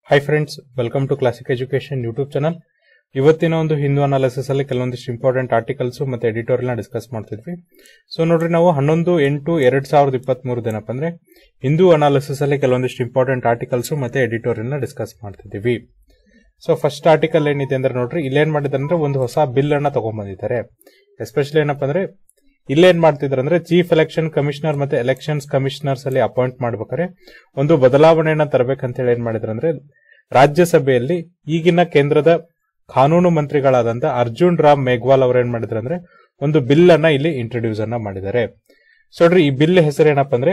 Hi friends, welcome to classic education YouTube channel. ಇವತ್ತಿನ ಒಂದು Hindu analysis ಅಲ್ಲಿ ಕೆಲವೊಂದಿಷ್ಟು ಇಂಪಾರ್ಟೆಂಟ್ ಆರ್ಟಿಕಲ್ಸ್ ಮತ್ತೆ ಎಡಿಟೋರಿಯಲ್ ಡಿಸ್ಕಸ್ ಮಾಡ್ತಿದ್ವಿ. ಸೊ ನೋಡ್ರಿ, ನಾವು 11/8/2023 ಏನಪ್ಪ ಅಂದ್ರೆ ಹಿಂದೂ ಅನಾಲಿಸಿಸ್ ಅಲ್ಲಿ ಕೆಲವೊಂದಿಷ್ಟು ಇಂಪಾರ್ಟೆಂಟ್ ಆರ್ಟಿಕಲ್ಸ್ ಮತ್ತೆ ಎಡಿಟೋರಿಯಲ್ ಡಿಸ್ಕಸ್ ಮಾಡ್ತಿದ್ದೀವಿ. ಸೊ ಫಸ್ಟ್ ಆರ್ಟಿಕಲ್ ಏನಿದೆ ಅಂದ್ರೆ ನೋಡ್ರಿ, ಇಲ್ಲೇನ್ ಮಾಡಿದಾರೆ ಅಂದ್ರೆ ಒಂದು ಹೊಸ ಬಿಲ್ ಅನ್ನ ತಗೊಂಡ್ಬಂದಿದ್ದಾರೆ. ಎಸ್ಪೆಷಲಿ ಏನಪ್ಪ ಅಂದ್ರೆ ಇಲ್ಲೇನ್ ಮಾಡ್ತಿದ್ದಾರೆ ಅಂದ್ರೆ ಚೀಫ್ ಎಲೆಕ್ಷನ್ ಕಮಿಷನರ್ ಮತ್ತೆ ಎಲೆಕ್ಷನ್ಸ್ ಕಮಿಷನರ್ಸ್ ಅಲ್ಲಿ ಅಪಾಯಿಂಟ್ ಮಾಡ್ಬೇಕಾದ್ರೆ ಒಂದು ಬದಲಾವಣೆಯನ್ನ ತರಬೇಕಂತ ಹೇಳಿ ಏನ್ ಮಾಡಿದ್ರು ಅಂದ್ರೆ ರಾಜ್ಯಸಭೆಯಲ್ಲಿ ಈಗಿನ ಕೇಂದ್ರದ ಕಾನೂನು ಮಂತ್ರಿಗಳಾದಂತ ಅರ್ಜುನ್ ರಾಮ್ ಮೇಘ್ವಾಲ್ ಅವರು ಏನ್ ಮಾಡಿದ್ರು ಅಂದ್ರೆ ಒಂದು ಬಿಲ್ ಅನ್ನ ಇಲ್ಲಿ ಇಂಟ್ರೊಡ್ಯೂಸ್ ಅನ್ನ ಮಾಡಿದ್ದಾರೆ. ಸೊ ನೋಡ್ರಿ, ಈ ಬಿಲ್ ಹೆಸರು ಏನಪ್ಪ ಅಂದ್ರೆ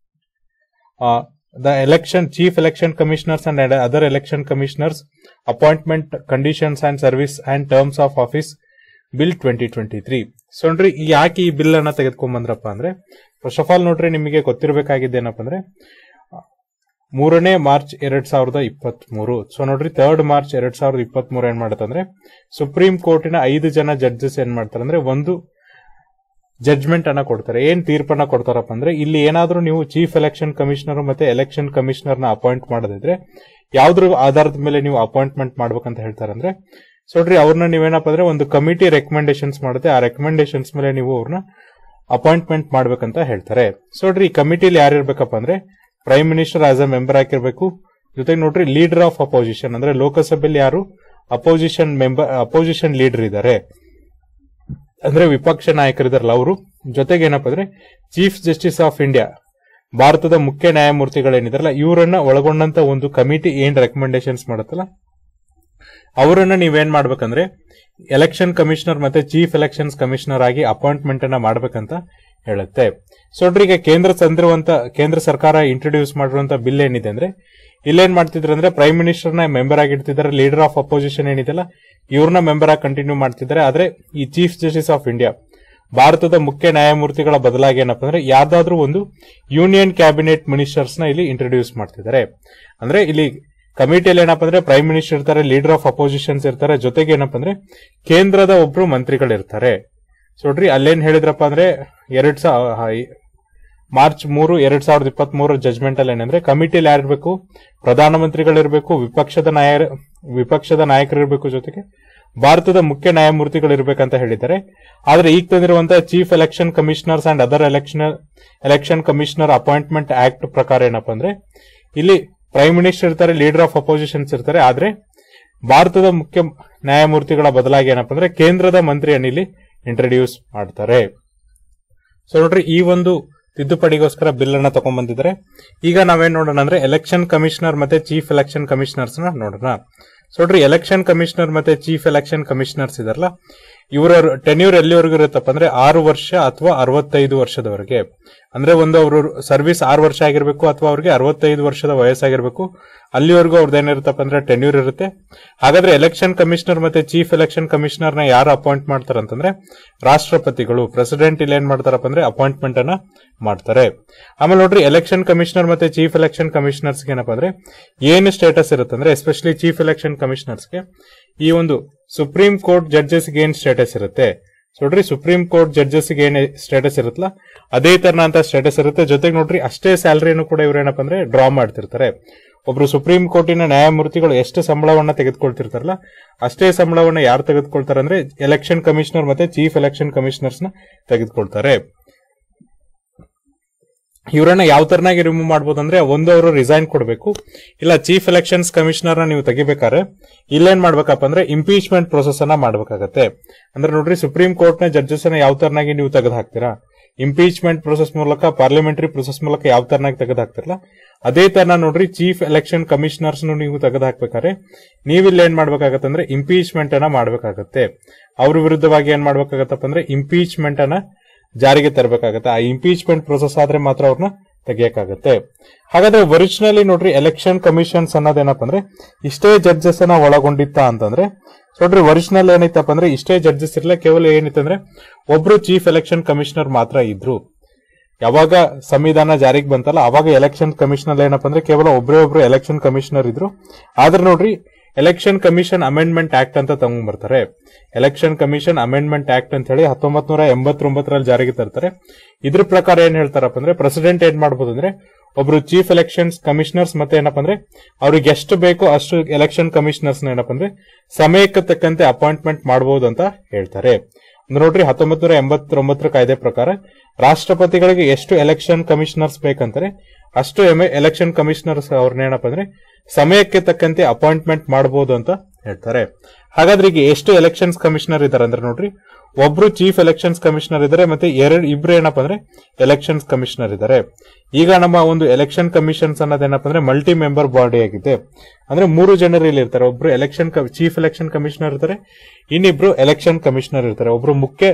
the election chief election commissioners and other election commissioners appointment conditions and service and terms of office bill 2023. So ನೋಡ್ರಿ, ಯಾಕೆ ಈ ಬಿಲ್ ಅನ್ನ ತೆಗೆದುಕೊಂಡ್ ಬಂದ್ರಪ್ಪ ಅಂದ್ರೆ ಫಸ್ಟ್ ಆಫ್ ಆಲ್ ನೋಡ್ರಿ, ನಿಮಗೆ ಗೊತ್ತಿರಬೇಕಾಗಿದ್ದೇನಪ್ಪ ಅಂದ್ರೆ 3 ಮಾರ್ಚ್ 2023. ಸೊ ನೋಡ್ರಿ, 3 ಮಾರ್ಚ್ 2023 ಏನ್ ಮಾಡತ್ತಂದ್ರೆ ಸುಪ್ರೀಂ ಕೋರ್ಟಿನ 5 ಜನ ಜಡ್ಜಸ್ ಏನ್ ಮಾಡ್ತಾರೆ ಅಂದ್ರೆ ಒಂದು ಜಡ್ಜ್ಮೆಂಟ್ ಅನ್ನ ಕೊಡ್ತಾರೆ. ಏನ್ ತೀರ್ಪನ್ನ ಕೊಡ್ತಾರಪ್ಪ ಅಂದ್ರೆ ಇಲ್ಲಿ ಏನಾದ್ರೂ ನೀವು ಚೀಫ್ ಎಲೆಕ್ಷನ್ ಕಮಿಷನರ್ ಮತ್ತೆ ಎಲೆಕ್ಷನ್ ಕಮಿಷನರ್ ನ ಅಪಾಯಿಂಟ್ ಮಾಡೋದಿದ್ರೆ ಯಾವ್ದ್ರ ಆಧಾರದ ಮೇಲೆ ನೀವು ಅಪಾಯಿಂಟ್ಮೆಂಟ್ ಮಾಡ್ಬೇಕಂತ ಹೇಳ್ತಾರೆ ಅಂದ್ರೆ ಸೊ ನೋಡ್ರಿ, ಅವ್ರನ್ನ ನೀವೇನಪ್ಪ ಅಂದ್ರೆ ಒಂದು ಕಮಿಟಿ ರೆಕಮೆಂಡೇಶನ್ಸ್ ಮಾಡುತ್ತೆ. ಆ ರೆಕಮೆಂಡೇಶನ್ಸ್ ಮೇಲೆ ನೀವು ಅವ್ರನ್ನ ಅಪಾಯಿಂಟ್ಮೆಂಟ್ ಮಾಡ್ಬೇಕಂತ ಹೇಳ್ತಾರೆ. ಸೊ ನೋಡ್ರಿ, ಈ ಕಮಿಟಿಲಿ ಯಾರು ಇರ್ಬೇಕಪ್ಪ ಅಂದ್ರೆ prime minister as a member ಆಗಿರ್ಬೇಕು. ಜೊತೆಗೆ ನೋಡ್ರಿ, ಲೀಡರ್ ಆಫ್ ಅಪೋಸಿಷನ್ ಅಂದ್ರೆ ಲೋಕಸಭೆಯಲ್ಲಿ ಯಾರು ಅಪೋಸಿಷನ್ ಲೀಡರ್ ಇದ್ದಾರೆ ಅಂದ್ರೆ ವಿಪಕ್ಷ ನಾಯಕರಿದಾರಲ್ಲ ಅವರು. ಜೊತೆಗೆ ಏನಪ್ಪ ಅಂದ್ರೆ ಚೀಫ್ ಜಸ್ಟಿಸ್ ಆಫ್ ಇಂಡಿಯಾ, ಭಾರತದ ಮುಖ್ಯ ನ್ಯಾಯಮೂರ್ತಿಗಳೇನಿದಾರಲ್ಲ ಇವರನ್ನ ಒಳಗೊಂಡಂತ ಒಂದು ಕಮಿಟಿ ಏನ್ ರೆಕಮೆಂಡೇಶನ್ಸ್ ಮಾಡುತ್ತಲ್ಲ ಅವರನ್ನ ನೀವೇನ್ ಮಾಡ್ಬೇಕಂದ್ರೆ ಎಲೆಕ್ಷನ್ ಕಮಿಷನರ್ ಮತ್ತೆ ಚೀಫ್ ಎಲೆಕ್ಷನ್ಸ್ ಕಮಿಷನರ್ ಆಗಿ ಅಪಾಯಿಂಟ್ಮೆಂಟ್ ಅನ್ನ ಮಾಡ್ಬೇಕಂತ ಹೇಳುತ್ತೆ. ಸೊ ನೋಡ್ರಿ, ಈಗ ಕೇಂದ್ರ ಸರ್ಕಾರ ಇಂಟ್ರೊಡ್ಯೂಸ್ ಮಾಡಿರುವಂತ ಬಿಲ್ ಏನಿದೆ ಅಂದ್ರೆ ಇಲ್ಲೇನ್ ಮಾಡ್ತಿದ್ರೆ ಅಂದ್ರೆ ಪ್ರೈಮ್ ಮಿನಿಸ್ಟರ್ ನ ಮೆಂಬರ್ ಆಗಿರ್ತಿದ್ದಾರೆ, ಲೀಡರ್ ಆಫ್ ಅಪೋಸಿಷನ್ ಏನಿದೆಲ್ಲ ಇವ್ರನ್ನ ಮೆಂಬರ್ ಆಗಿ ಕಂಟಿನ್ಯೂ ಮಾಡ್ತಿದ್ದಾರೆ. ಆದ್ರೆ ಈ ಚೀಫ್ ಜಸ್ಟಿಸ್ ಆಫ್ ಇಂಡಿಯಾ, ಭಾರತದ ಮುಖ್ಯ ನ್ಯಾಯಮೂರ್ತಿಗಳ ಬದಲಾಗಿ ಏನಪ್ಪ ಅಂದ್ರೆ ಯಾವ್ದಾದ್ರೂ ಒಂದು ಯೂನಿಯನ್ ಕ್ಯಾಬಿನೆಟ್ ಮಿನಿಸ್ಟರ್ಸ್ ನ ಇಲ್ಲಿ ಇಂಟ್ರೊಡ್ಯೂಸ್ ಮಾಡ್ತಿದ್ದಾರೆ. ಅಂದ್ರೆ ಇಲ್ಲಿ ಕಮಿಟಿಯಲ್ಲಿ ಏನಪ್ಪ ಅಂದ್ರೆ ಪ್ರೈಮ್ ಮಿನಿಸ್ಟರ್ ಇರ್ತಾರೆ, ಲೀಡರ್ ಆಫ್ ಅಪೋಸಿಷನ್ಸ್ ಇರ್ತಾರೆ, ಜೊತೆಗೆ ಏನಪ್ಪ ಅಂದ್ರೆ ಕೇಂದ್ರದ ಒಬ್ರು ಮಂತ್ರಿಗಳಿರ್ತಾರೆ. ಸೊ ನೋಡ್ರಿ, ಅಲ್ಲೇನ್ ಹೇಳಿದ್ರಪ್ಪ ಅಂದ್ರೆ ಮಾರ್ಚ್ 3, 2023 ಜಜ್ಮೆಂಟ್ ಅಲ್ಲಿ ಏನಂದ್ರೆ ಕಮಿಟಿಯಲ್ಲಿ ಯಾರಿರ್ಬೇಕು, ಪ್ರಧಾನಮಂತ್ರಿಗಳಿರ್ಬೇಕು, ವಿಪಕ್ಷದ ನಾಯಕರಿರ್ಬೇಕು, ಜೊತೆಗೆ ಭಾರತದ ಮುಖ್ಯ ನ್ಯಾಯಮೂರ್ತಿಗಳಿರ್ಬೇಕಂತ ಹೇಳಿದ್ದಾರೆ. ಆದ್ರೆ ಈಗ ತಂದಿರುವಂತಹ chief election commissioners and other election commissioner appointment act ಪ್ರಕಾರ ಏನಪ್ಪ ಅಂದ್ರೆ ಇಲ್ಲಿ ಪ್ರೈಮ್ ಮಿನಿಸ್ಟರ್ ಇರ್ತಾರೆ, ಲೀಡರ್ ಆಫ್ ಅಪೋಸಿಷನ್ಸ್ ಇರ್ತಾರೆ. ಆದ್ರೆ ಭಾರತದ ಮುಖ್ಯ ನ್ಯಾಯಮೂರ್ತಿಗಳ ಬದಲಾಗಿ ಏನಪ್ಪ ಅಂದ್ರೆ ಕೇಂದ್ರದ ಮಂತ್ರಿಯನ್ನು ಇಲ್ಲಿ ಇಂಟ್ರೊಡ್ಯೂಸ್ ಮಾಡ್ತಾರೆ. ಸೊ ನೋಡ್ರಿ, ಈ ಒಂದು ತಿದ್ದುಪಡಿಗೋಸ್ಕರ ಬಿಲ್ ಅನ್ನ ತಗೊಂಡ್ಬಂದಿದ್ದಾರೆ. ಈಗ ನಾವೇನ್ ನೋಡೋಣ ಅಂದ್ರೆ ಎಲೆಕ್ಷನ್ ಕಮಿಷನರ್ ಮತ್ತೆ ಚೀಫ್ ಎಲೆಕ್ಷನ್ ಕಮಿಷನರ್ಸ್ ನ ನೋಡೋಣ. ಸೊ ನೋಡ್ರಿ, ಎಲೆಕ್ಷನ್ ಕಮಿಷನರ್ ಮತ್ತೆ ಚೀಫ್ ಎಲೆಕ್ಷನ್ ಕಮಿಷನರ್ಸ್ ಇದಾರಲ್ಲ ಇವರ ಟೆನ್ಯೂರ್ ಎಲ್ಲಿವರೆಗೂ ಇರುತ್ತಪ್ಪ ಅಂದ್ರೆ 6 ವರ್ಷ ಅಥವಾ 65 ವರ್ಷದವರೆಗೆ. ಅಂದ್ರೆ ಒಂದು ಅವರು ಸರ್ವಿಸ್ 6 ವರ್ಷ ಆಗಿರ್ಬೇಕು ಅಥವಾ ಅವ್ರಿಗೆ 65 ವರ್ಷದ ವಯಸ್ಸಾಗಿರ್ಬೇಕು. ಅಲ್ಲಿವರೆಗೂ ಅವ್ರದ್ದೇನಿರುತ್ತಪ್ಪ ಅಂದ್ರೆ ಟೆನ್ಯೂರ್ ಇರುತ್ತೆ. ಹಾಗಾದ್ರೆ ಎಲೆಕ್ಷನ್ ಕಮಿಷನರ್ ಮತ್ತೆ ಚೀಫ್ ಎಲೆಕ್ಷನ್ ಕಮಿಷನರ್ ನ ಯಾರು ಅಪಾಯಿಂಟ್ ಮಾಡ್ತಾರಂತಂದ್ರೆ ರಾಷ್ಟ್ರಪತಿಗಳು, ಪ್ರೆಸಿಡೆಂಟ್ ಇಲ್ಲಿ ಏನ್ ಮಾಡ್ತಾರಪ್ಪ ಅಂದ್ರೆ ಅಪಾಯಿಂಟ್ಮೆಂಟ್ ಅನ್ನ ಮಾಡ್ತಾರೆ. ಆಮೇಲೆ ನೋಡ್ರಿ, ಎಲೆಕ್ಷನ್ ಕಮಿಷನರ್ ಮತ್ತೆ ಚೀಫ್ ಎಲೆಕ್ಷನ್ ಕಮಿಷನರ್ಸ್ ಏನಪ್ಪಾ ಅಂದ್ರೆ ಏನು ಸ್ಟೇಟಸ್ ಇರುತ್ತೆ ಅಂದ್ರೆ ಎಸ್ಪೆಷಲಿ ಚೀಫ್ ಎಲೆಕ್ಷನ್ ಕಮಿಷನರ್ಸ್ಗೆ ಈ ಒಂದು ಸುಪ್ರೀಂ ಕೋರ್ಟ್ ಜಡ್ಜಸ್ಗೆ ಏನ್ ಸ್ಟೇಟಸ್ ಇರುತ್ತೆ. ನೋಡ್ರಿ, ಸುಪ್ರೀಂ ಕೋರ್ಟ್ ಜಡ್ಜಸ್ಗೆ ಏನ್ ಸ್ಟೇಟಸ್ ಇರುತ್ತಲ್ಲ ಅದೇ ತರನಂತ ಸ್ಟೇಟಸ್ ಇರುತ್ತೆ. ಜೊತೆಗೆ ನೋಡ್ರಿ, ಅಷ್ಟೇ ಸ್ಯಾಲರಿಯನ್ನು ಕೂಡ ಇವ್ರು ಏನಪ್ಪ ಅಂದ್ರೆ ಡ್ರಾ ಮಾಡ್ತಿರ್ತಾರೆ. ಒಬ್ರು ಸುಪ್ರೀಂ ಕೋರ್ಟಿನ ನ್ಯಾಯಮೂರ್ತಿಗಳು ಎಷ್ಟು ಸಂಬಳವನ್ನ ತೆಗೆದುಕೊಳ್ತಿರ್ತಾರಲ್ಲ ಅಷ್ಟೇ ಸಂಬಳವನ್ನ ಯಾರು ತೆಗೆದುಕೊಳ್ತಾರೆ ಅಂದ್ರೆ ಎಲೆಕ್ಷನ್ ಕಮಿಷನರ್ ಮತ್ತೆ ಚೀಫ್ ಎಲೆಕ್ಷನ್ ಕಮಿಷನರ್ಸ್ ನ ತೆಗೆದುಕೊಳ್ತಾರೆ. ಇವರನ್ನ ಯಾವ ತರನಾಗಿ ರಿಮೂವ್ ಮಾಡಬಹುದು ಅಂದ್ರೆ ಒಂದು ಅವರು ರಿಸೈನ್ ಕೊಡಬೇಕು, ಇಲ್ಲ ಚೀಫ್ ಎಲೆಕ್ಷನ್ಸ್ ಕಮಿಷನರ್ ನ ನೀವು ತೆಗಿಬೇಕಾದ್ರೆ ಇಲ್ಲೇನ್ ಮಾಡ್ಬೇಕಪ್ಪ ಅಂದ್ರೆ ಇಂಪೀಚ್ಮೆಂಟ್ ಪ್ರೊಸೆಸ್ ಅನ್ನ ಮಾಡ್ಬೇಕಾಗತ್ತೆ. ಅಂದ್ರೆ ನೋಡ್ರಿ, ಸುಪ್ರೀಂ ಕೋರ್ಟ್ ನ ಜಡ್ಜಸ್ ಅನ್ನ ಯಾವ ತರನಾಗಿ ನೀವು ತೆಗೆದು ಹಾಕ್ತೀರಾ, ಇಂಪೀಚ್ಮೆಂಟ್ ಪ್ರೊಸೆಸ್ ಮೂಲಕ, ಪಾರ್ಲಿಮೆಂಟರಿ ಪ್ರೊಸೆಸ್ ಮೂಲಕ ಯಾವ ತರನಾಗಿ ತೆಗೆದು ಹಾಕ್ತಿರಲ್ಲ ಅದೇ ತರ ನೋಡ್ರಿ ಚೀಫ್ ಎಲೆಕ್ಷನ್ ಕಮಿಷನರ್ಸ್ ನೀವು ತೆಗೆದು ಹಾಕ್ಬೇಕಾದ್ರೆ ನೀವಿಲ್ಲಿ ಏನ್ ಮಾಡ್ಬೇಕಾಗತ್ತೆ ಅಂದ್ರೆ ಇಂಪೀಚ್ಮೆಂಟ್ ಅನ್ನ ಮಾಡ್ಬೇಕಾಗತ್ತೆ. ಅವ್ರ ವಿರುದ್ಧವಾಗಿ ಏನ್ ಮಾಡ್ಬೇಕಾಗತ್ತಪ್ಪ ಅಂದ್ರೆ ಇಂಪೀಚ್ಮೆಂಟ್ ಅನ್ನ ಜಾರಿಗೆ ತರಬೇಕಾಗತ್ತೆ. ಆ ಇಂಪೀಚ್ಮೆಂಟ್ ಪ್ರೊಸೆಸ್ ಆದ್ರೆ ಮಾತ್ರ ಅವ್ರನ್ನ ತೆಗಿಯಕ್ಕಾಗತ್ತೆ. ಹಾಗಾದ್ರೆ ಒರಿಜಿನಲಿ ನೋಡ್ರಿ ಎಲೆಕ್ಷನ್ ಕಮಿಷನ್ಸ್ ಅನ್ನೋದೇನಪ್ಪ ಅಂದ್ರೆ ಇಷ್ಟೇ ಜಡ್ಜಸ್ ಅನ್ನ ಒಳಗೊಂಡಿತ್ತ ಅಂತಂದ್ರೆ ನೋಡ್ರಿ, ಒರಿಜಿನಲ್ ಏನಿತ್ತಪ್ಪ ಅಂದ್ರೆ ಇಷ್ಟೇ ಜಡ್ಜಸ್ ಇರಲ್ಲ, ಕೇವಲ ಏನಿತ್ತಂದ್ರೆ ಒಬ್ರು ಚೀಫ್ ಎಲೆಕ್ಷನ್ ಕಮಿಷನರ್ ಮಾತ್ರ ಇದ್ರು. ಯಾವಾಗ ಸಂವಿಧಾನ ಜಾರಿಗೆ ಬಂತಲ್ಲ ಅವಾಗ ಎಲೆಕ್ಷನ್ ಕಮಿಷನರ್ ಏನಪ್ಪ ಅಂದ್ರೆ ಕೇವಲ ಒಬ್ರು ಎಲೆಕ್ಷನ್ ಕಮಿಷನರ್ ಇದ್ರು. ಆದ್ರೆ ನೋಡ್ರಿ, ಎಲೆಕ್ಷನ್ ಕಮಿಷನ್ ಅಮೆಂಡ್ಮೆಂಟ್ ಆಕ್ಟ್ ಅಂತ ತಗೊಂಡ್ಬರ್ತಾರೆ. ಎಲೆಕ್ಷನ್ ಕಮಿಷನ್ ಅಮೆಂಡ್ಮೆಂಟ್ ಆಕ್ಟ್ ಅಂತ ಹೇಳಿ 1989 ಜಾರಿಗೆ ತರ್ತಾರೆ. ಇದ್ರ ಪ್ರಕಾರ ಏನ್ ಹೇಳ್ತಾರಪ್ಪ ಅಂದ್ರೆ ಪ್ರೆಸಿಡೆಂಟ್ ಏನ್ ಮಾಡಬಹುದು ಅಂದ್ರೆ ಒಬ್ರು ಚೀಫ್ ಎಲೆಕ್ಷನ್ಸ್ ಕಮಿಷನರ್ಸ್ ಮತ್ತೆ ಏನಪ್ಪಾ ಅಂದ್ರೆ ಅವ್ರಿಗೆ ಎಷ್ಟು ಬೇಕೋ ಅಷ್ಟು ಎಲೆಕ್ಷನ್ ಕಮಿಷನರ್ಸ್ ಏನಪ್ಪಾ ಅಂದ್ರೆ ಸಮಯಕ್ಕೆ ತಕ್ಕಂತೆ ಅಪಾಯಿಂಟ್ಮೆಂಟ್ ಮಾಡಬಹುದು ಅಂತ ಹೇಳ್ತಾರೆ. ಅಂದ್ರೆ ನೋಡ್ರಿ 1989 ಕಾಯ್ದೆ ಪ್ರಕಾರ ರಾಷ್ಟ್ರಪತಿಗಳಿಗೆ ಎಷ್ಟು ಎಲೆಕ್ಷನ್ ಕಮಿಷನರ್ಸ್ ಬೇಕಂತಾರೆ ಅಷ್ಟು ಎಲೆಕ್ಷನ್ ಕಮಿಷನರ್ಸ್ ಅವ್ರನ್ನ ಏನಪ್ಪಾ ಅಂದ್ರೆ ಸಮಯಕ್ಕೆ ತಕ್ಕಂತೆ ಅಪಾಯಿಂಟ್ಮೆಂಟ್ ಮಾಡಬಹುದು ಅಂತ ಹೇಳ್ತಾರೆ. ಹಾಗಾದ್ರೆ ಈಗ ಎಷ್ಟು ಎಲೆಕ್ಷನ್ಸ್ ಕಮಿಷನರ್ ಇದಾರೆ ಅಂದ್ರೆ ನೋಡ್ರಿ, ಒಬ್ರು ಚೀಫ್ ಎಲೆಕ್ಷನ್ಸ್ ಕಮಿಷನರ್ ಇದಾರೆ ಮತ್ತೆ ಇಬ್ರು ಏನಪ್ಪಾ ಅಂದ್ರೆ ಎಲೆಕ್ಷನ್ಸ್ ಕಮಿಷನರ್ ಇದಾರೆ. ಈಗ ನಮ್ಮ ಒಂದು ಎಲೆಕ್ಷನ್ ಕಮಿಷನ್ಸ್ ಅನ್ನೋದೇನಪ್ಪ ಅಂದ್ರೆ ಮಲ್ಟಿ ಮೆಂಬರ್ ಬಾಡಿ ಆಗಿದೆ. ಅಂದ್ರೆ 3 ಜನರು ಇಲ್ಲಿ ಇರ್ತಾರೆ. ಒಬ್ರು ಚೀಫ್ ಎಲೆಕ್ಷನ್ ಕಮಿಷನರ್ ಇರ್ತಾರೆ, ಇನ್ನಿಬ್ರು ಎಲೆಕ್ಷನ್ ಕಮಿಷನರ್ ಇರ್ತಾರೆ. ಒಬ್ರು ಮುಖ್ಯ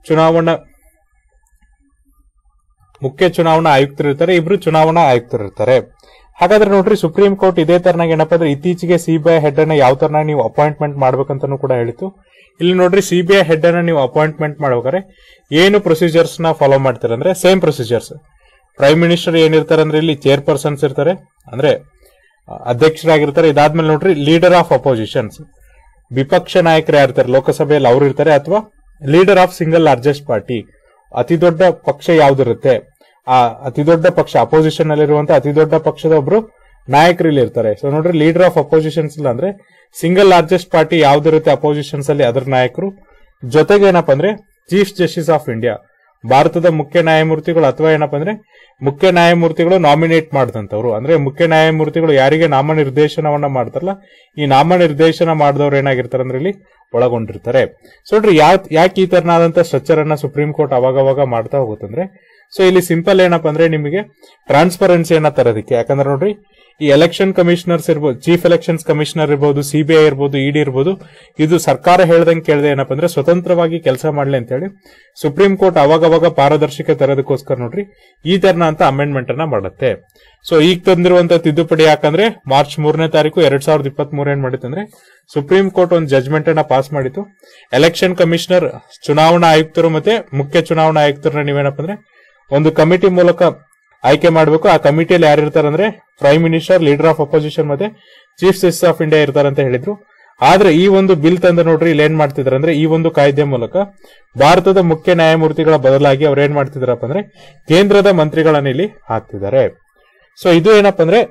ಚುನಾವಣಾ ಆಯುಕ್ತರು ಇರ್ತಾರೆ, ಇಬ್ರು ಚುನಾವಣಾ ಆಯುಕ್ತರು ಇರ್ತಾರೆ. ಹಾಗಾದ್ರೆ ನೋಡ್ರಿ, ಸುಪ್ರೀಂ ಕೋರ್ಟ್ ಇದೇ ತರನಾಗ ಏನಪ್ಪಾ ಅಂದ್ರೆ ಇತ್ತೀಚೆಗೆ ಸಿಬಿಐ ಹೆಡ್ ಅನ್ನ ಯಾವ ತರನಾಗಿ ನೀವು ಅಪಾಯಿಂಟ್ಮೆಂಟ್ ಮಾಡ್ಬೇಕಂತಾನು ಕೂಡ ಹೇಳಿತ್ತು. ಇಲ್ಲಿ ನೋಡ್ರಿ, ಸಿಬಿಐ ಹೆಡ್ ಅನ್ನ ನೀವು ಅಪಾಯಿಂಟ್ಮೆಂಟ್ ಮಾಡ್ಬೇಕಾದ್ರೆ ಏನು ಪ್ರೊಸೀಜರ್ಸ್ ನ ಫಾಲೋ ಮಾಡ್ತಾರೆ ಅಂದ್ರೆ ಸೇಮ್ ಪ್ರೊಸೀಜರ್ಸ್. ಪ್ರೈಮ್ ಮಿನಿಸ್ಟರ್ ಏನಿರ್ತಾರೆ ಅಂದ್ರೆ ಇಲ್ಲಿ ಚೇರ್ಪರ್ಸನ್ಸ್ ಇರ್ತಾರೆ, ಅಂದ್ರೆ ಅಧ್ಯಕ್ಷರಾಗಿರ್ತಾರೆ. ಇದಾದ್ಮೇಲೆ ನೋಡ್ರಿ, ಲೀಡರ್ ಆಫ್ ಅಪೋಸಿಷನ್ಸ್, ವಿಪಕ್ಷ ನಾಯಕರು ಯಾರಿರ್ತಾರೆ ಲೋಕಸಭೆಯಲ್ಲಿ ಅವ್ರು ಇರ್ತಾರೆ, ಅಥವಾ leader of single largest party, ಅತಿ ದೊಡ್ಡ ಪಕ್ಷ ಯಾವ್ದಿರುತ್ತೆ ಆ ಅತಿ ದೊಡ್ಡ ಪಕ್ಷ ಅಪೋಸಿಷನ್ ಅಲ್ಲಿರುವಂತಹ ಅತಿ ದೊಡ್ಡ ಪಕ್ಷದ ಒಬ್ರು ನಾಯಕರು ಇಲ್ಲಿ ಇರ್ತಾರೆ. ಸೊ ನೋಡ್ರಿ, ಲೀಡರ್ ಆಫ್ ಅಪೋಸಿಷನ್ಸ್ ಇಲ್ಲ ಅಂದ್ರೆ ಸಿಂಗಲ್ ಲಾರ್ಜೆಸ್ಟ್ ಪಾರ್ಟಿ ಯಾವ್ದಿರುತ್ತೆ ಅಪೋಸಿಷನ್ಸ್ ಅಲ್ಲಿ ಅದರ ನಾಯಕರು. ಜೊತೆಗೆ ಏನಪ್ಪಾ ಅಂದ್ರೆ ಚೀಫ್ ಜಸ್ಟಿಸ್ ಆಫ್ ಇಂಡಿಯಾ, ಭಾರತದ ಮುಖ್ಯ ನ್ಯಾಯಮೂರ್ತಿಗಳು, ಅಥವಾ ಏನಪ್ಪಾ ಅಂದ್ರೆ ಮುಖ್ಯ ನ್ಯಾಯಮೂರ್ತಿಗಳು ನಾಮಿನೇಟ್ ಮಾಡಿದಂತವ್ರು. ಅಂದ್ರೆ ಮುಖ್ಯ ನ್ಯಾಯಮೂರ್ತಿಗಳು ಯಾರಿಗೆ ನಾಮನಿರ್ದೇಶನವನ್ನ ಮಾಡ್ತಾರಲ್ಲ, ಈ ನಾಮನಿರ್ದೇಶನ ಮಾಡಿದವ್ರು ಏನಾಗಿರ್ತಾರೆ ಅಂದ್ರೆ ಇಲ್ಲಿ ಒಳಗೊಂಡಿರ್ತಾರೆ. ಸೊ ನೋಡ್ರಿ, ಯಾಕೆ ಈ ತರನಾದಂತ ಸ್ಟ್ರಕ್ಚರ್ ಅನ್ನ ಸುಪ್ರೀಂ ಕೋರ್ಟ್ ಅವಾಗವಾಗ ಮಾಡ್ತಾ ಹೋಗುತ್ತಂದ್ರೆ, ಸೊ ಇಲ್ಲಿ ಸಿಂಪಲ್ ಏನಪ್ಪಾ ಅಂದ್ರೆ ನಿಮಗೆ ಟ್ರಾನ್ಸ್ಪರೆನ್ಸಿಯನ್ನ ತರೋದಕ್ಕೆ. ಯಾಕಂದ್ರೆ ನೋಡ್ರಿ, ಈ ಎಲೆಕ್ಷನ್ ಕಮಿಷನರ್ಸ್ ಇರ್ಬೋದು, ಚೀಫ್ ಎಲೆಕ್ಷನ್ಸ್ ಕಮಿಷನರ್ ಇರ್ಬೋದು, ಸಿಬಿಐ ಇರ್ಬೋದು, ಇಡಿ ಇರ್ಬೋದು, ಇದು ಸರ್ಕಾರ ಹೇಳ್ದಂಗೆ ಕೇಳದೆ ಏನಪ್ಪಾ ಅಂದ್ರೆ ಸ್ವತಂತ್ರವಾಗಿ ಕೆಲಸ ಮಾಡ್ಲಿ ಅಂತ ಹೇಳಿ ಸುಪ್ರೀಂ ಕೋರ್ಟ್ ಅವಾಗವಾಗ ಪಾರದರ್ಶಕ ತರೋದಕ್ಕೋಸ್ಕರ ನೋಡ್ರಿ ಈ ತರನ ಅಂತ ಅಮೆಂಡ್ಮೆಂಟ್ ಅನ್ನ ಮಾಡುತ್ತೆ. ಸೊ ಈಗ ತಂದಿರುವಂತ ತಿದ್ದುಪಡಿ ಯಾಕಂದ್ರೆ ಮಾರ್ಚ್ 3ನೇ ತಾರೀಕು 2023 ಏನ್ ಮಾಡಿತ್ತಂದ್ರೆ ಸುಪ್ರೀಂ ಕೋರ್ಟ್ ಒಂದು ಜಜ್ಮೆಂಟ್ ಅನ್ನ ಪಾಸ್ ಮಾಡಿತ್ತು. ಎಲೆಕ್ಷನ್ ಕಮಿಷನರ್, ಚುನಾವಣಾ ಆಯುಕ್ತರು ಮತ್ತೆ ಮುಖ್ಯ ಚುನಾವಣಾ ಆಯುಕ್ತರನ್ನ ನೀವೇನಪ್ಪ ಅಂದ್ರೆ ಒಂದು ಕಮಿಟಿ ಮೂಲಕ ಆಯ್ಕೆ ಮಾಡಬೇಕು. ಆ ಕಮಿಟಿಯಲ್ಲಿ ಯಾರು ಇರ್ತಾರೆ ಅಂದ್ರೆ prime minister, leader of opposition ಮತ್ತೆ ಚೀಫ್ ಜಸ್ಟಿಸ್ ಆಫ್ ಇಂಡಿಯಾ ಇರ್ತಾರೆ ಅಂತ ಹೇಳಿದ್ರು. ಆದ್ರೆ ಈ ಒಂದು ಬಿಲ್ ತಂದ ನೋಡ್ರಿ ಇಲ್ಲಿ ಏನ್ ಮಾಡ್ತಿದಾರೆ ಅಂದ್ರೆ ಈ ಒಂದು ಕಾಯ್ದೆ ಮೂಲಕ ಭಾರತದ ಮುಖ್ಯ ನ್ಯಾಯಮೂರ್ತಿಗಳ ಬದಲಾಗಿ ಅವ್ರು ಏನ್ ಮಾಡ್ತಿದಾರಪ್ಪ ಅಂದ್ರೆ ಕೇಂದ್ರದ ಮಂತ್ರಿಗಳನ್ನ ಇಲ್ಲಿ ಹಾಕ್ತಿದ್ದಾರೆ. ಸೊ ಇದು ಏನಪ್ಪ ಅಂದ್ರೆ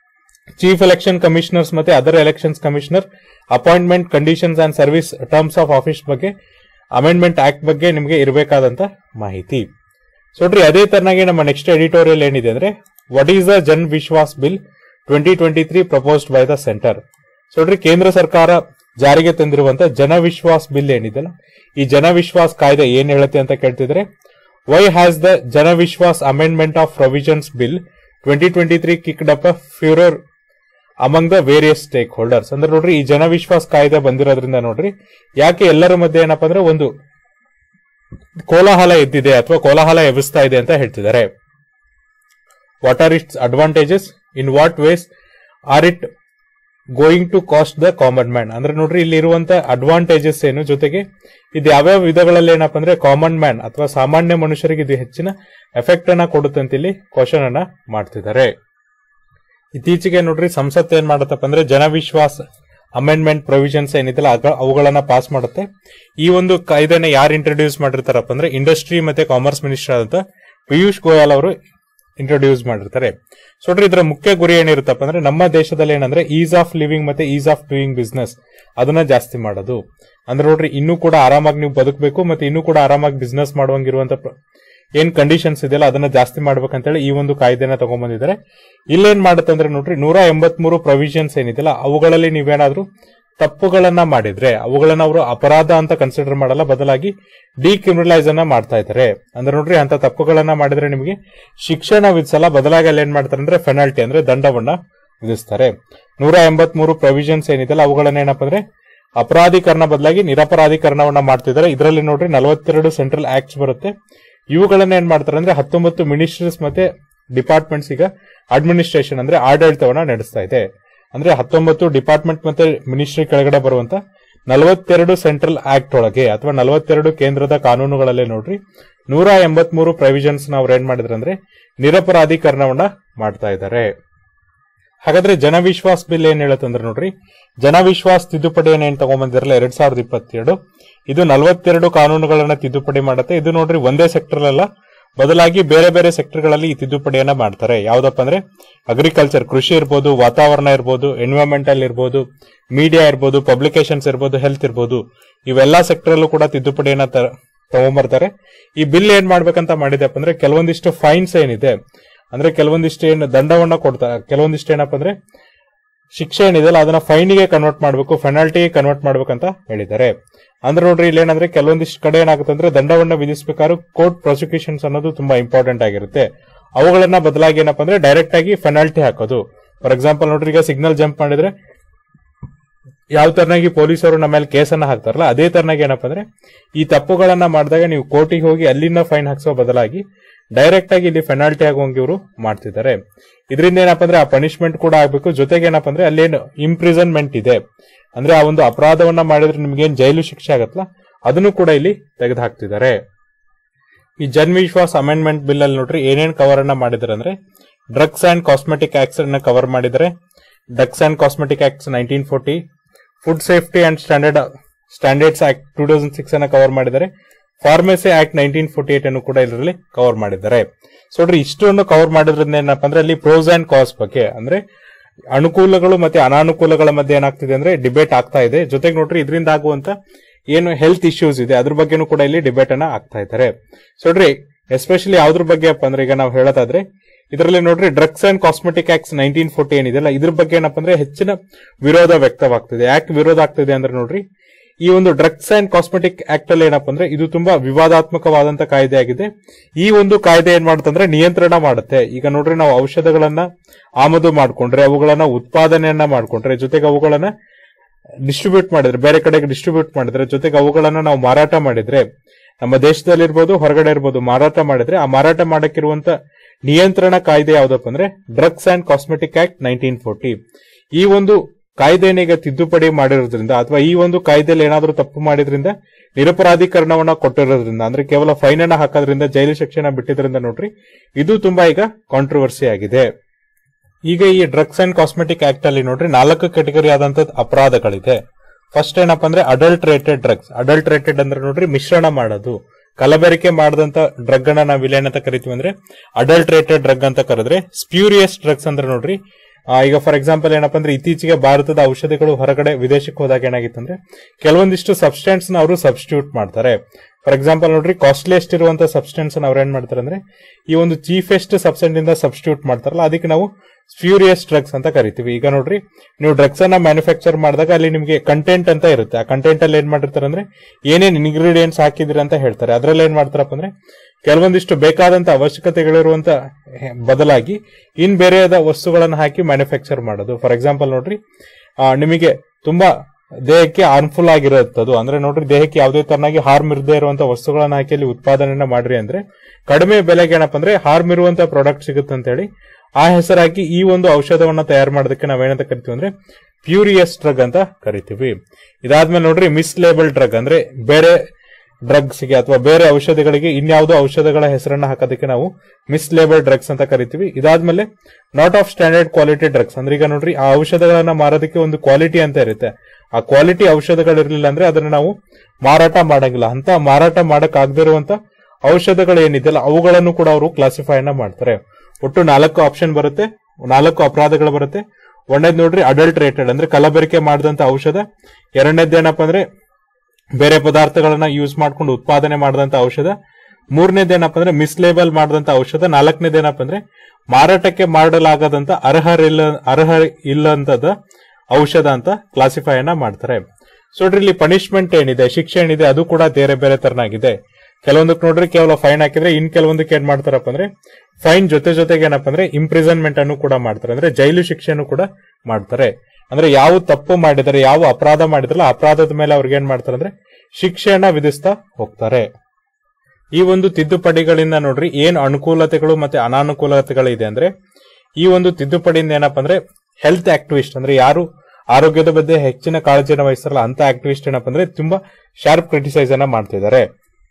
ಚೀಫ್ ಎಲೆಕ್ಷನ್ ಕಮಿಷನರ್ಸ್ ಮತ್ತೆ other elections commissioner appointment conditions and service terms of office ಬಗ್ಗೆ ಅಮೆಂಡ್ಮೆಂಟ್ ಆಕ್ಟ್ ಬಗ್ಗೆ ನಿಮಗೆ ಇರಬೇಕಾದಂತ ಮಾಹಿತಿ. ಸೊ ನೋಡ್ರಿ, ಅದೇ ತರನಾಗಿ ನಮ್ಮ ನೆಕ್ಸ್ಟ್ ಎಡಿಟೋರಿಯಲ್ ಏನಿದೆ ಅಂದ್ರೆ what is the Jan Vishwas bill 2023 proposed by the centre. So ನೋಡ್ರಿ, ಕೇಂದ್ರ ಸರ್ಕಾರ ಜಾರಿಗೆ ತಂದಿರುವಂತ ಜನ ವಿಶ್ವಾಸ್ ಬಿಲ್ ಏನಿದೆಲ್ಲ, ಈ ಜನ ವಿಶ್ವಾಸ್ ಕಾಯ್ದೆ ಏನ್ ಹೇಳುತ್ತೆ ಅಂತ ಕೇಳ್ತಿದ್ರೆ, Y has the Jan Vishwas amendment of provisions bill 2023 kicked up a furore among the various stakeholders. ಅಂದ್ರೆ ನೋಡ್ರಿ, ಈ ಜನ ವಿಶ್ವಾಸ್ ಕಾಯ್ದೆ ಬಂದಿರೋದ್ರಿಂದ ನೋಡ್ರಿ ಯಾಕೆ ಎಲ್ಲರ ಮಧ್ಯೆ ಏನಪ್ಪಾ ಅಂದ್ರೆ ಒಂದು ಕೋಲಾಹಲ ಎದ್ದಿದೆ ಅಥವಾ ಕೋಲಾಹಲ ಎಬ್ಬಿಸ್ತಾ ಇದೆ ಅಂತ ಹೇಳ್ತಿದ್ದಾರೆ. What are its advantages, in what ways are it going to cost the common man. ಅಂದ್ರೆ ನೋಡ್ರಿ, ಇಲ್ಲಿ ಇರುವಂತ ಅಡ್ವಾಂಟೇಜಸ್ ಏನು, ಜೊತೆಗೆ ಇದು ಯಾವ್ಯಾವ ವಿಧಗಳಲ್ಲಿ ಏನಪ್ಪಾ ಅಂದ್ರೆ ಕಾಮನ್ ಮ್ಯಾನ್ ಅಥವಾ ಸಾಮಾನ್ಯ ಮನುಷ್ಯರಿಗೆ ಇದು ಹೆಚ್ಚಿನ ಎಫೆಕ್ಟ್ ಅನ್ನ ಕೊಡುತ್ತೆ ಅಂತ ಇಲ್ಲಿ ಕ್ವಶನ್ ಅನ್ನ ಮಾಡ್ತಿದ್ದಾರೆ. ಇತ್ತೀಚೆಗೆ ನೋಡ್ರಿ ಸಂಸತ್ ಏನ್ ಮಾಡತ್ತಪ್ಪ ಅಂದ್ರೆ ಜನವಿಶ್ವಾಸ ಅಮೆಂಡ್ಮೆಂಟ್ ಪ್ರೊವಿಷನ್ಸ್ ಏನಿದೆಲ್ಲ ಅವುಗಳನ್ನ ಪಾಸ್ ಮಾಡುತ್ತೆ. ಈ ಒಂದು ಕಾಯ್ದೆನ ಯಾರು ಇಂಟ್ರೊಡ್ಯೂಸ್ ಮಾಡಿರ್ತಾರಪ್ಪ ಅಂದ್ರೆ ಇಂಡಸ್ಟ್ರಿ ಮತ್ತೆ ಕಾಮರ್ಸ್ ಮಿನಿಸ್ಟರ್ ಆದಂತ ಪಿಯೂಷ್ ಗೋಯಲ್ ಅವರು ಇಂಟ್ರೊಡ್ಯೂಸ್ ಮಾಡಿರ್ತಾರೆ. ಸೊ ನೋಡ್ರಿ, ಇದರ ಮುಖ್ಯ ಗುರಿ ಏನಿರುತ್ತಪ್ಪ ಅಂದ್ರೆ ನಮ್ಮ ದೇಶದಲ್ಲಿ ಏನಂದ್ರೆ ಈಸ್ ಆಫ್ ಲಿವಿಂಗ್ ಮತ್ತೆ ಈಸ್ ಆಫ್ ಡೂಯಿಂಗ್ ಬಿಸ್ನೆಸ್ ಅದನ್ನ ಜಾಸ್ತಿ ಮಾಡೋದು. ಅಂದ್ರೆ ನೋಡ್ರಿ, ಇನ್ನೂ ಕೂಡ ಆರಾಮಾಗಿ ನೀವು ಬದುಕಬೇಕು ಮತ್ತೆ ಇನ್ನೂ ಕೂಡ ಆರಾಮಾಗಿ ಬಿಸ್ನೆಸ್ ಮಾಡುವಂಗಿರುವಂತ ಏನ್ ಕಂಡೀಷನ್ಸ್ ಇದೆಯಲ್ಲ ಅದನ್ನ ಜಾಸ್ತಿ ಮಾಡ್ಬೇಕಂತೇಳಿ ಈ ಒಂದು ಕಾಯ್ದೆನ ತಗೊಂಡ್ಬಂದಿದ್ದಾರೆ. ಇಲ್ಲೇನ್ ಮಾಡುತ್ತೆ ಅಂದ್ರೆ ನೋಡ್ರಿ 183 ಪ್ರೊವಿಷನ್ಸ್ ಏನಿದೆಯಲ್ಲ ಅವುಗಳಲ್ಲಿ ನೀವೇನಾದ್ರೂ ತಪ್ಪುಗಳನ್ನ ಮಾಡಿದ್ರೆ ಅವುಗಳನ್ನ ಅವರು ಅಪರಾಧ ಅಂತ ಕನ್ಸಿಡರ್ ಮಾಡಲ್ಲ, ಬದಲಾಗಿ ಡಿಕ್ರಿಮಿನಲೈಸ್ ಅನ್ನ ಮಾಡ್ತಾ ಇದ್ದಾರೆ. ಅಂದ್ರೆ ನೋಡ್ರಿ, ಅಂತ ತಪ್ಪುಗಳನ್ನ ಮಾಡಿದ್ರೆ ನಿಮಗೆ ಶಿಕ್ಷಣ ವಿಧಿಸಲ್ಲ, ಬದಲಾಗಿ ಅಲ್ಲಿ ಏನ್ ಮಾಡ್ತಾರೆ ಅಂದ್ರೆ ಪೆನಾಲ್ಟಿ ಅಂದ್ರೆ ದಂಡವನ್ನ ವಿಧಿಸ್ತಾರೆ. 183 ಪ್ರೊವಿಷನ್ಸ್ ಏನಿದೆಯಲ್ಲ ಅವುಗಳನ್ನ ಏನಪ್ಪ ಅಂದ್ರೆ ಅಪರಾಧೀಕರಣ ಬದಲಾಗಿ ನಿರಪರಾಧೀಕರಣವನ್ನ ಮಾಡ್ತಿದ್ದಾರೆ. ಇದರಲ್ಲಿ ನೋಡ್ರಿ 42 ಸೆಂಟ್ರಲ್ ಆಕ್ಟ್ಸ್ ಬರುತ್ತೆ. ಇವುಗಳನ್ನ ಏನ್ ಮಾಡ್ತಾರೆ ಅಂದ್ರೆ 19 ಮಿನಿಸ್ಟ್ರೀಸ್ ಮತ್ತೆ ಡಿಪಾರ್ಟ್ಮೆಂಟ್ಸ್ ಈಗ ಅಡ್ಮಿನಿಸ್ಟ್ರೇಷನ್ ಅಂದ್ರೆ ಆಡಳಿತವನ್ನ ನಡೆಸ್ತಾ ಇದೆ. ಅಂದ್ರೆ 19 ಡಿಪಾರ್ಟ್ಮೆಂಟ್ ಮತ್ತೆ ಮಿನಿಸ್ಟ್ರಿ ಕೆಳಗಡೆ ಬರುವಂತ 42 ಸೆಂಟ್ರಲ್ ಆಕ್ಟ್ ಒಳಗೆ ಅಥವಾ 42 ಕೇಂದ್ರದ ಕಾನೂನುಗಳಲ್ಲೇ ನೋಡ್ರಿ 183 ಪ್ರೊವಿಷನ್ಸ್ ನ ಅವ್ರು ಏನ್ ಮಾಡಿದ್ರು ಅಂದ್ರೆ ನಿರಪರಾಧೀಕರಣವನ್ನ ಮಾಡ್ತಾ ಇದ್ದಾರೆ. ಹಾಗಾದ್ರೆ ಜನವಿಶ್ವಾಸ್ ಬಿಲ್ ಏನ್ ಹೇಳುತ್ತಂದ್ರೆ ನೋಡ್ರಿ, ಜನವಿಶ್ವಾಸ್ ತಿದ್ದುಪಡಿಯನ್ನು ಏನ್ ತಗೊಂಡ್ಬಂದಿರಲ್ಲ 2022, ಇದು 42 ಕಾನೂನುಗಳನ್ನ ತಿದ್ದುಪಡಿ ಮಾಡುತ್ತೆ. ಇದು ನೋಡ್ರಿ ಒಂದೇ ಸೆಕ್ಟರ್ ಅಲ್ಲ, ಬದಲಾಗಿ ಬೇರೆ ಬೇರೆ ಸೆಕ್ಟರ್ಗಳಲ್ಲಿ ಈ ತಿದ್ದುಪಡಿಯನ್ನ ಮಾಡ್ತಾರೆ. ಯಾವ್ದಪ್ಪ ಅಂದ್ರೆ ಅಗ್ರಿಕಲ್ಚರ್, ಕೃಷಿ ಇರ್ಬೋದು, ವಾತಾವರಣ ಇರ್ಬೋದು, ಎನ್ವಿರಾನ್ಮೆಂಟಲ್ ಇರ್ಬೋದು, ಮೀಡಿಯಾ ಇರ್ಬೋದು, ಪಬ್ಲಿಕೇಶನ್ಸ್ ಇರ್ಬೋದು, ಹೆಲ್ತ್ ಇರ್ಬೋದು, ಇವೆಲ್ಲಾ ಸೆಕ್ಟರ್ ಅಲ್ಲೂ ಕೂಡ ತಿದ್ದುಪಡಿಯನ್ನ ತಗೊಂಡ್ಬರ್ತಾರೆ. ಈ ಬಿಲ್ ಏನ್ ಮಾಡ್ಬೇಕಂತ ಮಾಡಿದೆಪ್ಪ ಅಂದ್ರೆ ಕೆಲವೊಂದಿಷ್ಟು ಫೈನ್ಸ್ ಏನಿದೆ ಅಂದ್ರೆ ಕೆಲವೊಂದಿಷ್ಟು ಏನು ದಂಡವನ್ನ ಕೊಡ್ತಾರೆ, ಕೆಲವೊಂದಿಷ್ಟು ಏನಪ್ಪ ಅಂದ್ರೆ ಶಿಕ್ಷೆ ಏನಿದೆಲ್ಲ ಅದನ್ನ ಫೈನ್ಗೆ ಕನ್ವರ್ಟ್ ಮಾಡಬೇಕು, ಪೆನಾಲ್ಟಿಗೆ ಕನ್ವರ್ಟ್ ಮಾಡ್ಬೇಕಂತ ಹೇಳಿದ್ದಾರೆ. ಅಂದ್ರೆ ನೋಡ್ರಿ ಇಲ್ಲಿ ಏನಂದ್ರೆ ಕೆಲವೊಂದಿಷ್ಟು ಕಡೆ ಏನಾಗುತ್ತೆ ಅಂದ್ರೆ ದಂಡವನ್ನ ವಿಧಿಸಬೇಕಾದ್ರೂ ಕೋರ್ಟ್ ಪ್ರಾಸಿಕ್ಯೂಷನ್ಸ್ ಅನ್ನೋದು ತುಂಬಾ ಇಂಪಾರ್ಟೆಂಟ್ ಆಗಿರುತ್ತೆ. ಅವುಗಳನ್ನ ಬದಲಾಗಿ ಏನಪ್ಪಾ ಅಂದ್ರೆ ಡೈರೆಕ್ಟ್ ಆಗಿ ಪೆನಾಲ್ಟಿ ಹಾಕೋದು. ಫಾರ್ ಎಕ್ಸಾಂಪಲ್ ನೋಡ್ರಿ, ಈಗ ಸಿಗ್ನಲ್ ಜಂಪ್ ಮಾಡಿದ್ರೆ ಯಾವ ತರನಾಗಿ ಪೊಲೀಸರು ನಮ್ಮ ಮೇಲೆ ಕೇಸನ್ನ ಹಾಕ್ತಾರಲ್ಲ, ಅದೇ ತರನಾಗಿ ಏನಪ್ಪಾ ಅಂದ್ರೆ ಈ ತಪ್ಪುಗಳನ್ನ ಮಾಡಿದಾಗ ನೀವು ಕೋರ್ಟಿಗೆ ಹೋಗಿ ಅಲ್ಲಿಂದ ಫೈನ್ ಹಾಕ್ಸೋ ಬದಲಾಗಿ ಡೈರೆಕ್ಟ್ ಆಗಿ ಇಲ್ಲಿ ಪೆನಾಲ್ಟಿ ಆಗುವಂಗೆ ಇವರು ಮಾಡ್ತಿದ್ದಾರೆ. ಇದರಿಂದ ಏನಪ್ಪಾ ಅಂದ್ರೆ ಆ ಪನಿಷ್ಮೆಂಟ್ ಕೂಡ ಆಗ್ಬೇಕು, ಜೊತೆಗೆ ಏನಪ್ಪಾ ಅಂದ್ರೆ ಅಲ್ಲೇನು ಇಂಪ್ರಿಸನ್ಮೆಂಟ್ ಇದೆ ಅಂದ್ರೆ ಆ ಒಂದು ಅಪರಾಧವನ್ನ ಮಾಡಿದ್ರೆ ನಿಮ್ಗೇನ್ ಜೈಲು ಶಿಕ್ಷೆ ಆಗತ್ತಲ್ಲ ಅದನ್ನು ಕೂಡ ಇಲ್ಲಿ ತೆಗೆದು ಹಾಕ್ತಿದ್ದಾರೆ. ಈ ಜನ್ ವಿಶ್ವಾಸ್ ಅಮೆಂಡ್ಮೆಂಟ್ ಬಿಲ್ ಅಲ್ಲಿ ನೋಡ್ರಿ ಏನೇನ್ ಕವರ್ ಅನ್ನ ಮಾಡಿದಾರೆ ಅಂದ್ರೆ ಡ್ರಗ್ಸ್ ಅಂಡ್ ಕಾಸ್ಮೆಟಿಕ್ ಆಕ್ಟ್ಸ್ ಅನ್ನ ಕವರ್ ಮಾಡಿದ್ದಾರೆ. Drugs and cosmetic acts 1940, food safety and standards act 2006 ಅನ್ನ ಕವರ್ ಮಾಡಿದ್ದಾರೆ. ಫಾರ್ಮಸಿ ಆಕ್ಟ್ 1948 ಅನ್ನು ಕೂಡ ಇದರಲ್ಲಿ ಕವರ್ ಮಾಡಿದ್ದಾರೆ. ಸೊ ನೋಡ್ರಿ ಇಷ್ಟನ್ನು ಕವರ್ ಮಾಡಿದ್ರಿಂದ ಏನಪ್ಪಾ ಅಂದ್ರೆ ಅಲ್ಲಿ ಪ್ರೋಸ್ ಅಂಡ್ ಕಾಸ್ ಬಗ್ಗೆ ಅಂದ್ರೆ ಅನುಕೂಲಗಳು ಮತ್ತೆ ಅನಾನುಕೂಲಗಳ ಮಧ್ಯೆ ಏನಾಗ್ತಿದೆ ಅಂದ್ರೆ ಡಿಬೇಟ್ ಆಗ್ತಾ ಇದೆ. ಜೊತೆಗೆ ನೋಡ್ರಿ ಇದರಿಂದ ಆಗುವಂತ ಏನು ಹೆಲ್ತ್ ಇಶ್ಯೂಸ್ ಇದೆ ಅದ್ರ ಬಗ್ಗೆನೂ ಕೂಡ ಇಲ್ಲಿ ಡಿಬೇಟ್ ಅನ್ನ ಆಗ್ತಾ ಇದ್ದಾರೆ. ಸೊ ನೋಡ್ರಿ ಎಸ್ಪೆಷಲಿ ಯಾವ್ದ್ರ ಬಗ್ಗೆ ಅಪ್ಪ ಅಂದ್ರೆ ಈಗ ನಾವು ಹೇಳೋದಾದ್ರೆ ಇದರಲ್ಲಿ ನೋಡ್ರಿ ಡ್ರಗ್ಸ್ ಅಂಡ್ ಕಾಸ್ಮೆಟಿಕ್ ಆಕ್ಟ್ಸ್ 1940 ಏನಿದೆಲ್ಲ ಇದ್ರ ಬಗ್ಗೆ ಏನಪ್ಪಾ ಅಂದ್ರೆ ಹೆಚ್ಚಿನ ವಿರೋಧ ವ್ಯಕ್ತವಾಗ್ತಿದೆ. ಯಾಕೆ ವಿರೋಧ ಆಗ್ತಿದೆ ಅಂದ್ರೆ ನೋಡ್ರಿ ಈ ಒಂದು ಡ್ರಗ್ಸ್ ಅಂಡ್ ಕಾಸ್ಮೆಟಿಕ್ ಆಕ್ಟ್ ಅಲ್ಲಿ ಏನಪ್ಪಾ ಅಂದ್ರೆ ಇದು ತುಂಬಾ ವಿವಾದಾತ್ಮಕವಾದಂತ ಕಾಯ್ದೆ ಆಗಿದೆ. ಈ ಒಂದು ಕಾಯ್ದೆ ಏನ್ ಮಾಡುತ್ತಂದ್ರೆ ನಿಯಂತ್ರಣ ಮಾಡುತ್ತೆ. ಈಗ ನೋಡ್ರಿ ನಾವು ಔಷಧಗಳನ್ನ ಆಮದು ಮಾಡ್ಕೊಂಡ್ರೆ, ಅವುಗಳನ್ನ ಉತ್ಪಾದನೆಯನ್ನ ಮಾಡ್ಕೊಂಡ್ರೆ, ಜೊತೆಗೆ ಅವುಗಳನ್ನ ಡಿಸ್ಟ್ರಿಬ್ಯೂಟ್ ಮಾಡಿದ್ರೆ, ಬೇರೆ ಕಡೆಗೆ ಡಿಸ್ಟ್ರಿಬ್ಯೂಟ್ ಮಾಡಿದ್ರೆ, ಜೊತೆಗೆ ಅವುಗಳನ್ನ ನಾವು ಮಾರಾಟ ಮಾಡಿದ್ರೆ, ನಮ್ಮ ದೇಶದಲ್ಲಿ ಇರ್ಬೋದು ಹೊರಗಡೆ ಇರ್ಬೋದು ಮಾರಾಟ ಮಾಡಿದ್ರೆ ಆ ಮಾರಾಟ ಮಾಡಕ್ಕಿರುವಂತ ನಿಯಂತ್ರಣ ಕಾಯ್ದೆ ಯಾವ್ದಪ್ಪ ಅಂದ್ರೆ ಡ್ರಗ್ಸ್ ಅಂಡ್ ಕಾಸ್ಮೆಟಿಕ್ ಆಕ್ಟ್ 1940. ಈ ಒಂದು ಕಾಯ್ದೆನ ಈಗ ತಿದ್ದುಪಡಿ ಮಾಡಿರೋದ್ರಿಂದ ಅಥವಾ ಈ ಒಂದು ಕಾಯ್ದೆಯಲ್ಲಿ ಏನಾದ್ರೂ ತಪ್ಪು ಮಾಡಿದ್ರಿಂದ ನಿರಪರಾಧೀಕರಣವನ್ನ ಕೊಟ್ಟಿರೋದ್ರಿಂದ ಅಂದ್ರೆ ಕೇವಲ ಫೈನ್ ಅನ್ನ ಹಾಕೋದ್ರಿಂದ ಜೈಲು ಶಿಕ್ಷೆನ ಬಿಟ್ಟಿದ್ರಿಂದ ನೋಡ್ರಿ ಇದು ತುಂಬಾ ಈಗ ಕಾಂಟ್ರವರ್ಸಿ ಆಗಿದೆ. ಈಗ ಈ ಡ್ರಗ್ಸ್ ಅಂಡ್ ಕಾಸ್ಮೆಟಿಕ್ ಆಕ್ಟ್ ಅಲ್ಲಿ ನೋಡ್ರಿ 4 ಕೆಟಗರಿ ಆದಂತ ಅಪರಾಧಗಳಿದೆ. ಫಸ್ಟ್ ಏನಪ್ಪಾ ಅಂದ್ರೆ ಅಡಲ್ಟ್ರೇಟೆಡ್ ಡ್ರಗ್ಸ್. ಅಡಲ್ಟ್ರೇಟೆಡ್ ಅಂದ್ರೆ ನೋಡ್ರಿ ಮಿಶ್ರಣ ಮಾಡೋದು, ಕಲಬೆರಕೆ ಮಾಡಿದಂತ ಡ್ರಗ್ ಅನ್ನ ನಾವ್ ಇಲ್ಲೇನಂತ ಕರಿತೀವಿ ಅಂದ್ರೆ ಅಡಲ್ಟ್ರೇಟೆಡ್ ಡ್ರಗ್ ಅಂತ ಕರೆದ್ರೆ. ಸ್ಪ್ಯೂರಿಯಸ್ ಡ್ರಗ್ಸ್ ಅಂದ್ರೆ ನೋಡ್ರಿ ಈಗ ಫಾರ್ ಎಕ್ಸಾಂಪಲ್ ಏನಪ್ಪಾ ಅಂದ್ರೆ ಇತ್ತೀಚೆಗೆ ಭಾರತದ ಔಷಧಿಗಳು ಹೊರಗಡೆ ವಿದೇಶಕ್ಕೆ ಹೋದಾಗ ಏನಾಗಿತ್ತು ಅಂದ್ರೆ ಕೆಲವೊಂದಿಷ್ಟು ಸಬ್ಸ್ಟೆನ್ಸ್ ನ ಅವರು ಸಬ್ಸ್ಟಿಟ್ಯೂಟ್ ಮಾಡ್ತಾರೆ. ಫಾರ್ ಎಕ್ಸಾಂಪಲ್ ನೋಡ್ರಿ ಕಾಸ್ಟ್ಲಿಯೆಸ್ಟ್ ಇರುವಂತ ಸಬ್ಸ್ಟೆನ್ಸ್ ಅವ್ರು ಏನ್ ಮಾಡ್ತಾರೆ ಅಂದ್ರೆ ಈ ಒಂದು ಚೀಫೆಸ್ಟ್ ಸಬ್ಸ್ಟೆನ್ಸ್ ಇಂದ ಸಬ್ಸ್ಟಿಟ್ಯೂಟ್ ಮಾಡ್ತಾರಲ್ಲ ಅದಕ್ಕೆ ನಾವು ಸ್ಪ್ಯೂರಿಯಸ್ ಡ್ರಗ್ಸ್ ಅಂತ ಕರಿತೀವಿ. ಈಗ ನೋಡ್ರಿ ನೀವು ಡ್ರಗ್ಸ್ ಅನ್ನ ಮ್ಯಾನುಫ್ಯಾಕ್ಚರ್ ಮಾಡಿದಾಗ ಅಲ್ಲಿ ನಿಮಗೆ ಕಂಟೆಂಟ್ ಅಂತ ಇರುತ್ತೆ. ಆ ಕಂಟೆಂಟ್ ಅಲ್ಲಿ ಏನ್ ಮಾಡಿರ್ತಾರೆ ಅಂದ್ರೆ ಏನೇನ್ ಇಂಗ್ರೀಡಿಯೆಂಟ್ಸ್ ಹಾಕಿದ್ರಿ ಅಂತ ಹೇಳ್ತಾರೆ. ಅದ್ರಲ್ಲಿ ಏನ್ ಮಾಡ್ತಾರಪ್ಪ ಅಂದ್ರೆ ಕೆಲವೊಂದಿಷ್ಟು ಬೇಕಾದಂತ ಅವಶ್ಯಕತೆಗಳಿರುವಂತ ಬದಲಾಗಿ ಇನ್ ಬೇರೆಯಾದ ವಸ್ತುಗಳನ್ನ ಹಾಕಿ ಮ್ಯಾನುಫ್ಯಾಕ್ಚರ್ ಮಾಡೋದು. ಫಾರ್ ಎಕ್ಸಾಂಪಲ್ ನೋಡ್ರಿ ನಿಮಗೆ ತುಂಬಾ ದೇಹಕ್ಕೆ ಹಾರ್ಮ್ಫುಲ್ ಆಗಿರುತ್ತದು ಅಂದ್ರೆ ನೋಡ್ರಿ ದೇಹಕ್ಕೆ ಯಾವುದೇ ತರನಾಗಿ ಹಾರ್ಮ್ ಇರದೇ ಇರುವಂತ ವಸ್ತುಗಳನ್ನ ಹಾಕಿ ಅಲ್ಲಿ ಉತ್ಪಾದನೆ ಮಾಡ್ರಿ ಅಂದ್ರೆ ಕಡಿಮೆ ಬೆಲೆಗೆ ಏನಪ್ಪಾ ಅಂದ್ರೆ ಹಾರ್ಮ್ ಇರುವಂತ ಪ್ರಾಡಕ್ಟ್ ಸಿಗುತ್ತೆ ಅಂತ ಹೇಳಿ ಆ ಹೆಸರಾಗಿ ಈ ಒಂದು ಔಷಧವನ್ನ ತಯಾರು ಮಾಡೋದಕ್ಕೆ ನಾವೇನಂತ ಕರಿತೀವಿ ಅಂದ್ರೆ ಪ್ಯೂರಿಯಸ್ ಡ್ರಗ್ ಅಂತ ಕರಿತೀವಿ. ಇದಾದ್ಮೇಲೆ ನೋಡ್ರಿ ಮಿಸ್ ಲೇಬಲ್ ಡ್ರಗ್ ಅಂದ್ರೆ ಬೇರೆ ಡ್ರಗ್ಸ್ಗೆ ಅಥವಾ ಬೇರೆ ಔಷಧಿಗಳಿಗೆ ಇನ್ಯಾವುದೋ ಔಷಧಗಳ ಹೆಸರನ್ನ ಹಾಕೋದಕ್ಕೆ ನಾವು ಮಿಸ್ ಲೇಬಲ್ ಡ್ರಗ್ಸ್ ಅಂತ ಕರಿತೀವಿ. ಇದಾದ್ಮೇಲೆ not of standard quality drugs ಅಂದ್ರೆ ಈಗ ನೋಡ್ರಿ ಆ ಔಷಧಗಳನ್ನ ಮಾರೋದಕ್ಕೆ ಒಂದು ಕ್ವಾಲಿಟಿ ಅಂತ ಇರುತ್ತೆ. ಆ ಕ್ವಾಲಿಟಿ ಔಷಧಗಳಿರ್ಲಿಲ್ಲ ಅಂದ್ರೆ ಅದನ್ನ ನಾವು ಮಾರಾಟ ಮಾಡಂಗಿಲ್ಲ. ಅಂತ ಮಾರಾಟ ಮಾಡಕ್ ಆಗದೇ ಇರುವಂತ ಔಷಧಗಳು ಏನಿದೆಯಲ್ಲ ಅವುಗಳನ್ನು ಕೂಡ ಅವರು ಕ್ಲಾಸಿಫೈ ಅನ್ನ ಮಾಡ್ತಾರೆ. ಒಟ್ಟು 4 ಆಪ್ಷನ್ ಬರುತ್ತೆ, 4 ಅಪರಾಧಗಳು ಬರುತ್ತೆ. ಒಂದನೇದು ನೋಡ್ರಿ ಅಡಲ್ಟ್ರೇಟೆಡ್ ಅಂದ್ರೆ ಕಲಬೆರಕೆ ಮಾಡಿದಂತ ಔಷಧ. ಎರಡನೇದು ಏನಪ್ಪಾ ಅಂದ್ರೆ ಬೇರೆ ಪದಾರ್ಥಗಳನ್ನ ಯೂಸ್ ಮಾಡ್ಕೊಂಡು ಉತ್ಪಾದನೆ ಮಾಡಿದಂತ ಔಷಧ. ಮೂರನೇದು ಏನಪ್ಪಾ ಅಂದ್ರೆ ಮಿಸ್ಲೇಬಲ್ ಮಾಡಿದಂತ ಔಷಧ. 4ನೇದು ಏನಪ್ಪಾ ಅಂದ್ರೆ ಮಾರಾಟಕ್ಕೆ ಮಾಡಲಾಗದಂತ ಅರ್ಹ ಇಲ್ಲಂತದ ಔಷಧ ಅಂತ ಕ್ಲಾಸಿಫೈ ಅನ್ನ ಮಾಡ್ತಾರೆ. ಸೊ ನೋಡ್ರಿ ಇಲ್ಲಿ ಪನಿಷ್ಮೆಂಟ್ ಏನಿದೆ, ಶಿಕ್ಷೆ ಏನಿದೆ ಅದು ಕೂಡ ಬೇರೆ ಬೇರೆ ತರನಾಗಿದೆ. ಕೆಲವೊಂದಕ್ಕೆ ನೋಡ್ರಿ ಕೇವಲ ಫೈನ್ ಹಾಕಿದ್ರೆ ಇನ್ ಕೆಲವೊಂದಕ್ಕೆ ಏನ್ ಮಾಡ್ತಾರಪ್ಪ ಅಂದ್ರೆ ಫೈನ್ ಜೊತೆಗೆ ಏನಪ್ಪಾ ಅಂದ್ರೆ ಇಂಪ್ರಿಸನ್ಮೆಂಟ್ ಅನ್ನು ಕೂಡ ಮಾಡ್ತಾರೆ, ಅಂದ್ರೆ ಜೈಲು ಶಿಕ್ಷೆಯನ್ನು ಕೂಡ ಮಾಡ್ತಾರೆ. ಅಂದ್ರೆ ಯಾವ ತಪ್ಪು ಮಾಡಿದರೆ, ಯಾವ ಅಪರಾಧ ಮಾಡಿದ್ರಲ್ಲ ಅಪರಾಧದ ಮೇಲೆ ಅವ್ರಿಗೆ ಏನ್ ಮಾಡ್ತಾರೆ ಅಂದ್ರೆ ಶಿಕ್ಷೆಯನ್ನ ವಿಧಿಸ್ತಾ ಹೋಗ್ತಾರೆ. ಈ ಒಂದು ತಿದ್ದುಪಡಿಗಳಿಂದ ನೋಡ್ರಿ ಏನ್ ಅನುಕೂಲತೆಗಳು ಮತ್ತೆ ಅನಾನುಕೂಲತೆಗಳಿದೆ ಅಂದ್ರೆ ಈ ಒಂದು ತಿದ್ದುಪಡಿಯಿಂದ ಏನಪ್ಪಾ ಅಂದ್ರೆ ಹೆಲ್ತ್ ಆಕ್ಟಿವಿಸ್ಟ್ ಅಂದ್ರೆ ಯಾರು ಆರೋಗ್ಯದ ಬಗ್ಗೆ ಹೆಚ್ಚಿನ ಕಾಳಜಿಯನ್ನು ವಹಿಸ್ತಾರಲ್ಲ ಅಂತ ಆಕ್ಟಿವಿಸ್ಟ್ ಏನಪ್ಪಾ ಅಂದ್ರೆ ತುಂಬಾ ಶಾರ್ಪ್ ಕ್ರಿಟಿಸೈಸ್ ಅನ್ನ ಮಾಡ್ತಿದ್ದಾರೆ.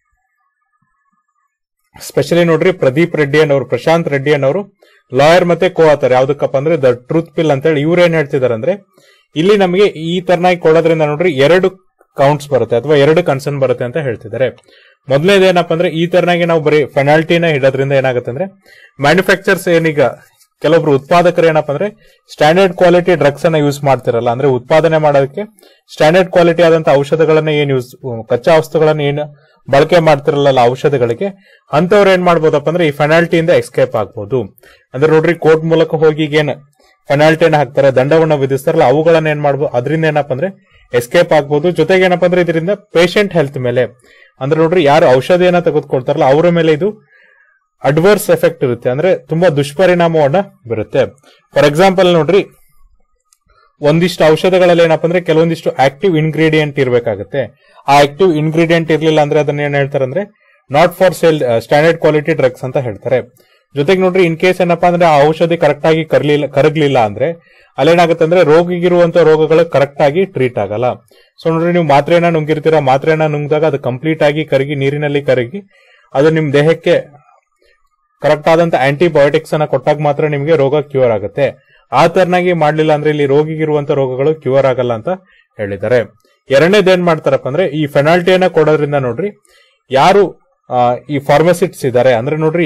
ಸ್ಪೆಷಲಿ ನೋಡ್ರಿ ಪ್ರದೀಪ್ ರೆಡ್ಡಿ ಅನ್ನೋರು, ಪ್ರಶಾಂತ್ ರೆಡ್ಡಿ ಅನ್ನೋರು ಲಾಯರ್ ಮತ್ತೆ ಕೋ ಆತರ ಯಾವ್ದಕ್ಕಪ್ಪ ಅಂದ್ರೆ ದ ಟ್ರೂತ್ ಪಿಲ್ ಅಂತ ಹೇಳಿ ಇವ್ರು ಏನ್ ಹೇಳ್ತಿದಾರೆ ಅಂದ್ರೆ ಇಲ್ಲಿ ನಮಗೆ ಈ ತರನಾಗಿ ಕೊಡೋದ್ರಿಂದ ನೋಡ್ರಿ 2 ಕೌಂಟ್ಸ್ ಬರುತ್ತೆ ಅಥವಾ 2 ಕನ್ಸರ್ನ್ ಬರುತ್ತೆ ಅಂತ ಹೇಳ್ತಿದ್ದಾರೆ. ಮೊದಲನೇದು ಏನಪ್ಪಾ ಅಂದ್ರೆ ಈ ತರನಾಗಿ ನಾವು ಬರೀ ಪೆನಾಲ್ಟಿನ ಇಡೋದ್ರಿಂದ ಏನಾಗುತ್ತೆ ಅಂದ್ರೆ ಮ್ಯಾನುಫ್ಯಾಕ್ಚರ್ಸ್ ಏನೀಗ ಕೆಲವೊಬ್ರು ಉತ್ಪಾದಕರು ಏನಪ್ಪಾ ಅಂದ್ರೆ ಸ್ಟ್ಯಾಂಡರ್ಡ್ ಕ್ವಾಲಿಟಿ ಡ್ರಗ್ಸ್ ಅನ್ನ ಯೂಸ್ ಮಾಡ್ತಿರಲ್ಲ, ಅಂದ್ರೆ ಉತ್ಪಾದನೆ ಮಾಡೋದಕ್ಕೆ ಸ್ಟ್ಯಾಂಡರ್ಡ್ ಕ್ವಾಲಿಟಿ ಆದಂತ ಔಷಧಗಳನ್ನ ಏನ್ ಕಚ್ಚಾ ವಸ್ತುಗಳನ್ನ ಏನು ಬಳಕೆ ಮಾಡ್ತಿರಲ್ಲ ಔಷಧಗಳಿಗೆ, ಅಂತವ್ರು ಏನ್ ಮಾಡ್ಬೋದಪ್ಪ ಅಂದ್ರೆ ಈ ಪೆನಾಲ್ಟಿಯಿಂದ ಎಸ್ಕೇಪ್ ಆಗ್ಬೋದು. ಅಂದ್ರೆ ನೋಡ್ರಿ ಕೋರ್ಟ್ ಮೂಲಕ ಹೋಗಿ ಏನ್ ಪೆನಾಲ್ಟಿನ ಹಾಕ್ತಾರೆ, ದಂಡವನ್ನ ವಿಧಿಸ್ತಾರಲ್ಲ, ಅವುಗಳನ್ನ ಏನ್ ಮಾಡ್ಬೋದು, ಅದರಿಂದ ಏನಪ್ಪಾ ಅಂದ್ರೆ ಎಸ್ಕೇಪ್ ಆಗ್ಬೋದು. ಜೊತೆಗೆ ಏನಪ್ಪಾ ಅಂದ್ರೆ ಇದರಿಂದ ಪೇಷಂಟ್ ಹೆಲ್ತ್ ಮೇಲೆ, ಅಂದ್ರೆ ನೋಡ್ರಿ ಯಾರು ಔಷಧಿಯನ್ನ ತೆಗೆದುಕೊಳ್ತಾರಲ್ಲ ಅವರ ಮೇಲೆ ಇದು ಅಡ್ವರ್ಸ್ ಎಫೆಕ್ಟ್ ಇರುತ್ತೆ, ಅಂದ್ರೆ ತುಂಬಾ ದುಷ್ಪರಿಣಾಮವನ್ನ ಬರುತ್ತೆ. ಫಾರ್ ಎಕ್ಸಾಂಪಲ್ ನೋಡ್ರಿ, ಒಂದಿಷ್ಟು ಔಷಧಗಳಲ್ಲಿ ಏನಪ್ಪಾ ಅಂದ್ರೆ ಕೆಲವೊಂದಿಷ್ಟು ಆಕ್ಟಿವ್ ಇಂಗ್ರೀಡಿಯೆಂಟ್ ಇರಬೇಕಾಗುತ್ತೆ. ಆ ಆಕ್ಟಿವ್ ಇಂಗ್ರೀಡಿಯೆಂಟ್ ಇರ್ಲಿಲ್ಲ ಅಂದ್ರೆ ಅದನ್ನ ಏನ್ ಹೇಳ್ತಾರೆ ಅಂದ್ರೆ not for sale standard quality drugs ಅಂತ ಹೇಳ್ತಾರೆ. ಜೊತೆಗೆ ನೋಡ್ರಿ ಇನ್ ಕೇಸ್ ಏನಪ್ಪಾ ಅಂದ್ರೆ ಆ ಔಷಧಿ ಕರೆಕ್ಟ್ ಆಗಿ ಕರಗ್ಲಿಲ್ಲ ಅಂದ್ರೆ ಅಲ್ಲೇನಾಗುತ್ತೆ ಅಂದ್ರೆ ರೋಗಿಗಿರುವಂತ ರೋಗಗಳು ಕರೆಕ್ಟ್ ಆಗಿ ಟ್ರೀಟ್ ಆಗಲ್ಲ. ಸೊ ನೋಡ್ರಿ ನೀವು ಮಾತ್ರೆಯನ್ನ ನುಂಗಿರ್ತೀರಾ, ಮಾತ್ರೆಯನ್ನ ನುಂಗಿದಾಗ ಅದು ಕಂಪ್ಲೀಟ್ ಆಗಿ ಕರಗಿ ನೀರಿನಲ್ಲಿ ಕರಗಿ ಅದು ನಿಮ್ ದೇಹಕ್ಕೆ ಕರೆಕ್ಟ್ ಆದಂತ ಆಂಟಿಬಯೋಟಿಕ್ಸ್ ಅನ್ನ ಕೊಟ್ಟಾಗ ಮಾತ್ರ ನಿಮಗೆ ರೋಗ ಕ್ಯೂರ್ ಆಗುತ್ತೆ. ಆ ತರನಾಗಿ ಮಾಡ್ಲಿಲ್ಲ ಅಂದ್ರೆ ಇಲ್ಲಿ ರೋಗಿಗಿರುವಂತ ರೋಗಗಳು ಕ್ಯೂರ್ ಆಗಲ್ಲ ಅಂತ ಹೇಳಿದ್ದಾರೆ. ಎರಡನೇದು ಏನ್ ಮಾಡ್ತಾರಪ್ಪ ಅಂದ್ರೆ ಈ ಪೆನಾಲ್ಟಿಯನ್ನ ಕೊಡೋದ್ರಿಂದ ನೋಡ್ರಿ ಯಾರು ಈ ಫಾರ್ಮಸಿಸ್ಟ್ಸ್ ಇದ್ದಾರೆ, ಅಂದ್ರೆ ನೋಡ್ರಿ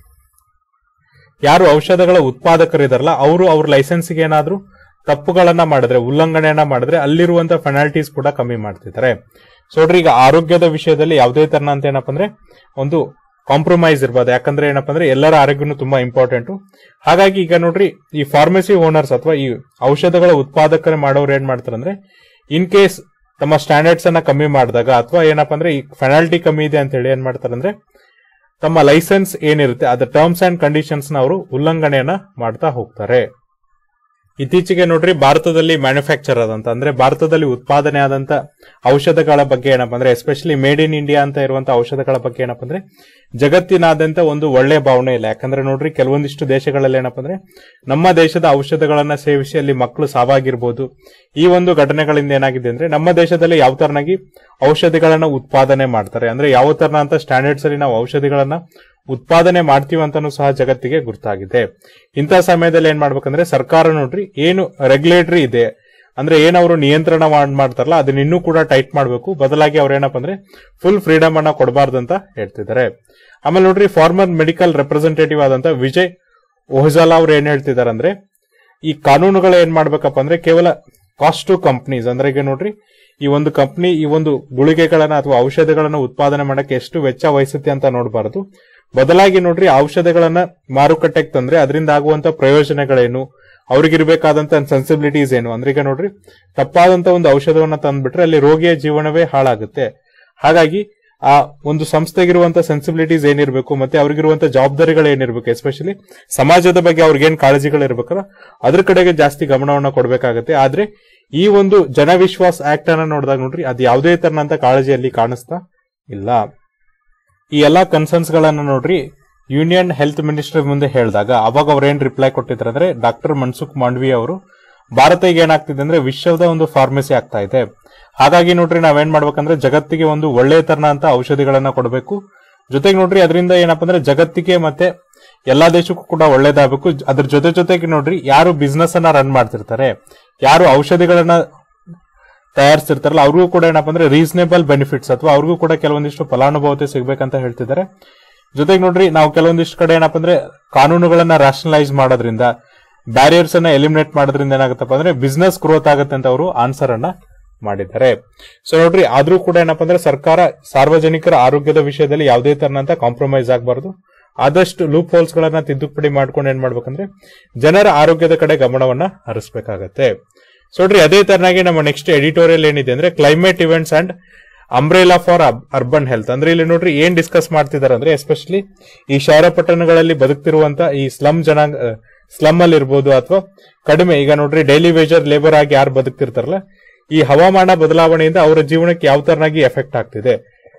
ಯಾರು ಔಷಧಗಳ ಉತ್ಪಾದಕರಿದಾರಲ್ಲ ಅವರು ಅವ್ರ ಲೈಸೆನ್ಸ್ಗೆ ಏನಾದ್ರು ತಪ್ಪುಗಳನ್ನ ಮಾಡಿದ್ರೆ, ಉಲ್ಲಂಘನೆಯನ್ನ ಮಾಡಿದ್ರೆ ಅಲ್ಲಿರುವಂತ ಪೆನಾಲ್ಟೀಸ್ ಕೂಡ ಕಮ್ಮಿ ಮಾಡ್ತಿದ್ದಾರೆ. ಸೊ ನೋಡ್ರಿ ಈಗ ಆರೋಗ್ಯದ ವಿಷಯದಲ್ಲಿ ಯಾವುದೇ ತರನ ಅಂತ ಏನಪ್ಪ ಅಂದ್ರೆ ಒಂದು ಕಾಂಪ್ರಮೈಸ್ ಇರ್ಬೋದು, ಯಾಕಂದ್ರೆ ಏನಪ್ಪಾ ಅಂದ್ರೆ ಎಲ್ಲರ ಆರೋಗ್ಯನೂ ತುಂಬಾ ಇಂಪಾರ್ಟೆಂಟ್. ಹಾಗಾಗಿ ಈಗ ನೋಡ್ರಿ ಈ ಫಾರ್ಮಸಿ ಓನರ್ಸ್ ಅಥವಾ ಈ ಔಷಧಗಳ ಉತ್ಪಾದಕರು ಮಾಡೋರು ಏನ್ ಮಾಡ್ತಾರೆ ಅಂದ್ರೆ ಇನ್ ಕೇಸ್ ತಮ್ಮ ಸ್ಟ್ಯಾಂಡರ್ಡ್ಸ್ ಅನ್ನ ಕಮ್ಮಿ ಮಾಡಿದಾಗ ಅಥವಾ ಏನಪ್ಪಾ ಅಂದ್ರೆ ಈ ಪೆನಾಲ್ಟಿ ಕಮ್ಮಿ ಇದೆ ಅಂತ ಹೇಳಿ ಏನ್ ಮಾಡ್ತಾರೆ ಅಂದ್ರೆ ತಮ್ಮ ಲೈಸೆನ್ಸ್ ಏನಿರುತ್ತೆ ಅದ ಟರ್ಮ್ಸ್ ಅಂಡ್ ಕಂಡೀಷನ್ಸ್ ನ ಅವರು ಉಲ್ಲಂಘನೆಯನ್ನ ಮಾಡ್ತಾ ಹೋಗ್ತಾರೆ. ಇತ್ತೀಚೆಗೆ ನೋಡ್ರಿ ಭಾರತದಲ್ಲಿ ಮ್ಯಾನುಫ್ಯಾಕ್ಚರ್ ಆದಂತ, ಅಂದ್ರೆ ಭಾರತದಲ್ಲಿ ಉತ್ಪಾದನೆ ಆದಂತ ಔಷಧಗಳ ಬಗ್ಗೆ ಏನಪ್ಪಾ ಅಂದ್ರೆ ಎಸ್ಪೆಷಲಿ ಮೇಡ್ ಇನ್ ಇಂಡಿಯಾ ಅಂತ ಇರುವಂತ ಔಷಧಗಳ ಬಗ್ಗೆ ಏನಪ್ಪಾ ಅಂದ್ರೆ ಜಗತ್ತಿನಾದ್ಯಂತ ಒಂದು ಒಳ್ಳೆ ಭಾವನೆ ಇಲ್ಲ. ಯಾಕಂದ್ರೆ ನೋಡ್ರಿ ಕೆಲವೊಂದಿಷ್ಟು ದೇಶಗಳಲ್ಲಿ ಏನಪ್ಪಾ ಅಂದ್ರೆ ನಮ್ಮ ದೇಶದ ಔಷಧಗಳನ್ನ ಸೇವಿಸಿ ಅಲ್ಲಿ ಮಕ್ಕಳು ಸಾವಾಗಿರ್ಬೋದು. ಈ ಒಂದು ಘಟನೆಗಳಿಂದ ಏನಾಗಿದೆ ಅಂದ್ರೆ ನಮ್ಮ ದೇಶದಲ್ಲಿ ಯಾವ ತರನಾಗಿ ಔಷಧಿಗಳನ್ನ ಉತ್ಪಾದನೆ ಮಾಡ್ತಾರೆ, ಅಂದ್ರೆ ಯಾವ ತರನ ಅಂತ ಸ್ಟ್ಯಾಂಡರ್ಡ್ಸ್ ಅಲ್ಲಿ ನಾವು ಔಷಧಿಗಳನ್ನ ಉತ್ಪಾದನೆ ಮಾಡ್ತೀವಿ ಅಂತಾನು ಸಹ ಜಗತ್ತಿಗೆ ಗುರ್ತಾಗಿದೆ. ಇಂಥ ಸಮಯದಲ್ಲಿ ಏನ್ ಮಾಡ್ಬೇಕಂದ್ರೆ ಸರ್ಕಾರ ನೋಡ್ರಿ ಏನು ರೆಗ್ಯುಲೇಟರಿ ಇದೆ ಅಂದ್ರೆ ಏನವರು ನಿಯಂತ್ರಣ ಮಾಡ್ತಾರಲ್ಲ ಅದನ್ನ ಇನ್ನೂ ಕೂಡ ಟೈಟ್ ಮಾಡಬೇಕು. ಬದಲಾಗಿ ಅವ್ರ ಏನಪ್ಪಾ ಅಂದ್ರೆ ಫುಲ್ ಫ್ರೀಡಮ್ ಅನ್ನ ಕೊಡಬಾರ್ದು ಅಂತ ಹೇಳ್ತಿದ್ದಾರೆ. ಆಮೇಲೆ ನೋಡ್ರಿ ಫಾರ್ಮರ್ ಮೆಡಿಕಲ್ ರೆಪ್ರೆಸೆಂಟೇಟಿವ್ ಆದಂತ ವಿಜಯ್ ಓಹ್ಜಾಲಾ ಅವ್ರು ಏನ್ ಹೇಳ್ತಿದಾರೆ ಅಂದ್ರೆ ಈ ಕಾನೂನುಗಳು ಏನ್ ಮಾಡ್ಬೇಕಪ್ಪ ಅಂದ್ರೆ ಕೇವಲ ಕಾಸ್ಟ್ ಟು ಕಂಪ್ನೀಸ್, ಅಂದ್ರೆ ಈಗ ನೋಡ್ರಿ ಈ ಒಂದು ಕಂಪ್ನಿ ಈ ಒಂದು ಗುಳಿಗೆಗಳನ್ನ ಅಥವಾ ಔಷಧಗಳನ್ನ ಉತ್ಪಾದನೆ ಮಾಡಕ್ಕೆ ಎಷ್ಟು ವೆಚ್ಚ ವಹಿಸುತ್ತೆ ಅಂತ ನೋಡಬಾರದು. ಬದಲಾಗಿ ನೋಡ್ರಿ ಔಷಧಗಳನ್ನ ಮಾರುಕಟ್ಟೆಗೆ ತಂದ್ರೆ ಅದರಿಂದ ಆಗುವಂತ ಪ್ರಯೋಜನಗಳೇನು, ಅವ್ರಿಗಿರ್ಬೇಕಾದಂತ ಸೆನ್ಸಿಬಿಲಿಟೀಸ್ ಏನು, ಅಂದ್ರೆ ಈಗ ನೋಡ್ರಿ ತಪ್ಪಾದಂತ ಒಂದು ಔಷಧವನ್ನ ತಂದ್ಬಿಟ್ರೆ ಅಲ್ಲಿ ರೋಗಿಯ ಜೀವನವೇ ಹಾಳಾಗುತ್ತೆ. ಹಾಗಾಗಿ ಆ ಒಂದು ಸಂಸ್ಥೆಗಿರುವಂತ ಸೆನ್ಸಿಬಿಲಿಟೀಸ್ ಏನಿರ್ಬೇಕು ಮತ್ತೆ ಅವ್ರಿಗಿರುವಂತ ಜವಾಬ್ದಾರಿಗಳು ಏನಿರ್ಬೇಕು, ಎಸ್ಪೆಷಲಿ ಸಮಾಜದ ಬಗ್ಗೆ ಅವ್ರಿಗೇನ್ ಕಾಳಜಿಗಳಿರ್ಬೇಕಲ್ಲ ಅದ್ರ ಕಡೆಗೆ ಜಾಸ್ತಿ ಗಮನವನ್ನ ಕೊಡ್ಬೇಕಾಗತ್ತೆ. ಆದ್ರೆ ಈ ಒಂದು ಜನವಿಶ್ವಾಸ್ ಆಕ್ಟ್ ಅನ್ನ ನೋಡಿದಾಗ ನೋಡ್ರಿ ಅದು ಯಾವುದೇ ತರನಂತ ಕಾಳಜಿಯಲ್ಲಿ ಕಾಣಿಸ್ತಾ ಇಲ್ಲ. ಈ ಎಲ್ಲಾ ಕನ್ಸರ್ನ್ಸ್ ಗಳನ್ನ ನೋಡ್ರಿ ಯೂನಿಯನ್ ಹೆಲ್ತ್ ಮಿನಿಸ್ಟರ್ ಮುಂದೆ ಹೇಳಿದಾಗ ಅವಾಗ ಅವ್ರ ಏನ್ ರಿಪ್ಲೈ ಕೊಟ್ಟಿದ್ದಾರೆ ಅಂದ್ರೆ ಡಾಕ್ಟರ್ ಮನ್ಸುಖ್ ಮಾಂಡವಿಯಾ ಅವರು ಭಾರತ ಈಗ ಏನಾಗ್ತಿದೆ ಅಂದ್ರೆ ವಿಶ್ವದ ಒಂದು ಫಾರ್ಮಸಿ ಆಗ್ತಾ ಇದೆ. ಹಾಗಾಗಿ ನೋಡ್ರಿ ನಾವೇನ್ ಮಾಡ್ಬೇಕಂದ್ರೆ ಜಗತ್ತಿಗೆ ಒಂದು ಒಳ್ಳೆ ತರನ ಅಂತ ಔಷಧಿಗಳನ್ನ ಕೊಡಬೇಕು. ಜೊತೆಗೆ ನೋಡ್ರಿ ಅದರಿಂದ ಏನಪ್ಪಾ ಅಂದ್ರೆ ಜಗತ್ತಿಗೆ ಮತ್ತೆ ಎಲ್ಲಾ ದೇಶಕ್ಕೂ ಕೂಡ ಒಳ್ಳೇದಾಗಬೇಕು. ಅದ್ರ ಜೊತೆಗೆ ನೋಡ್ರಿ ಯಾರು ಬಿಸ್ನೆಸ್ ಅನ್ನ ರನ್ ಮಾಡ್ತಿರ್ತಾರೆ, ಯಾರು ಔಷಧಿಗಳನ್ನ ತಯಾರಿಸ್ತಿರ್ತಾರಲ್ಲ ಅವ್ರಿಗೂ ಕೂಡ ಏನಪ್ಪಾ ಅಂದ್ರೆ ರೀಸನೇಬಲ್ ಬೆನಿಫಿಟ್ಸ್ ಅಥವಾ ಅವ್ರಿಗೂ ಕೂಡ ಕೆಲವೊಂದಿಷ್ಟು ಫಲಾನುಭವತೆ ಸಿಗ್ಬೇಕಂತ ಹೇಳ್ತಿದ್ದಾರೆ. ಜೊತೆಗೆ ನೋಡ್ರಿ ನಾವು ಕೆಲವೊಂದಿಷ್ಟು ಕಡೆ ಏನಪ್ಪಾ ಅಂದ್ರೆ ಕಾನೂನುಗಳನ್ನ ರ್ಯಾಷನಲೈಸ್ ಮಾಡೋದ್ರಿಂದ ಬ್ಯಾರಿಯರ್ಸ್ ಅನ್ನ ಎಲಿಮಿನೇಟ್ ಮಾಡೋದ್ರಿಂದ ಏನಾಗುತ್ತಪ್ಪ ಅಂದ್ರೆ ಬಿಸ್ನೆಸ್ ಗ್ರೋತ್ ಆಗುತ್ತೆ ಅಂತ ಅವರು ಆನ್ಸರ್ ಅನ್ನ ಮಾಡಿದ್ದಾರೆ. ಸೊ ನೋಡ್ರಿ ಆದ್ರೂ ಕೂಡ ಏನಪ್ಪಾ ಅಂದ್ರೆ ಸರ್ಕಾರ ಸಾರ್ವಜನಿಕರ ಆರೋಗ್ಯದ ವಿಷಯದಲ್ಲಿ ಯಾವುದೇ ತರನಂತ ಕಾಂಪ್ರಮೈಸ್ ಆಗಬಾರದು. ಆದಷ್ಟು ಲೂಪ್ ಹೋಲ್ಸ್ ಗಳನ್ನ ತಿದ್ದುಪಡಿ ಮಾಡ್ಕೊಂಡು ಏನ್ ಮಾಡ್ಬೇಕಂದ್ರೆ ಜನರ ಆರೋಗ್ಯದ ಕಡೆ ಗಮನವನ್ನ ಹರಿಸಬೇಕಾಗತ್ತೆ. ಸೊ ನೋಡ್ರಿ ಅದೇ ತರನಾಗಿ ನಮ್ಮ ನೆಕ್ಸ್ಟ್ ಎಡಿಟೋರಿಯಲ್ ಏನಿದೆ ಅಂದ್ರೆ climate events and umbrella for urban health. ಅಂದ್ರೆ ಇಲ್ಲಿ ನೋಡ್ರಿ ಏನ್ ಡಿಸ್ಕಸ್ ಮಾಡ್ತಿದ್ದಾರೆ ಅಂದ್ರೆ ಎಸ್ಪೆಷಲಿ ಈ ಶಹರ ಪಟ್ಟಣಗಳಲ್ಲಿ ಬದುಕ್ತಿರುವಂತ ಈ ಸ್ಲಮ್ ಅಲ್ಲಿ ಇರ್ಬೋದು ಅಥವಾ ಕಡಿಮೆ ಈಗ ನೋಡ್ರಿ ಡೈಲಿ ವೇಜರ್ ಲೇಬರ್ ಆಗಿ ಯಾರು ಬದುಕ್ತಿರ್ತಾರಲ್ಲ ಈ ಹವಾಮಾನ ಬದಲಾವಣೆಯಿಂದ ಅವರ ಜೀವನಕ್ಕೆ ಯಾವ ತರನಾಗಿ ಎಫೆಕ್ಟ್ ಆಗ್ತಿದೆ.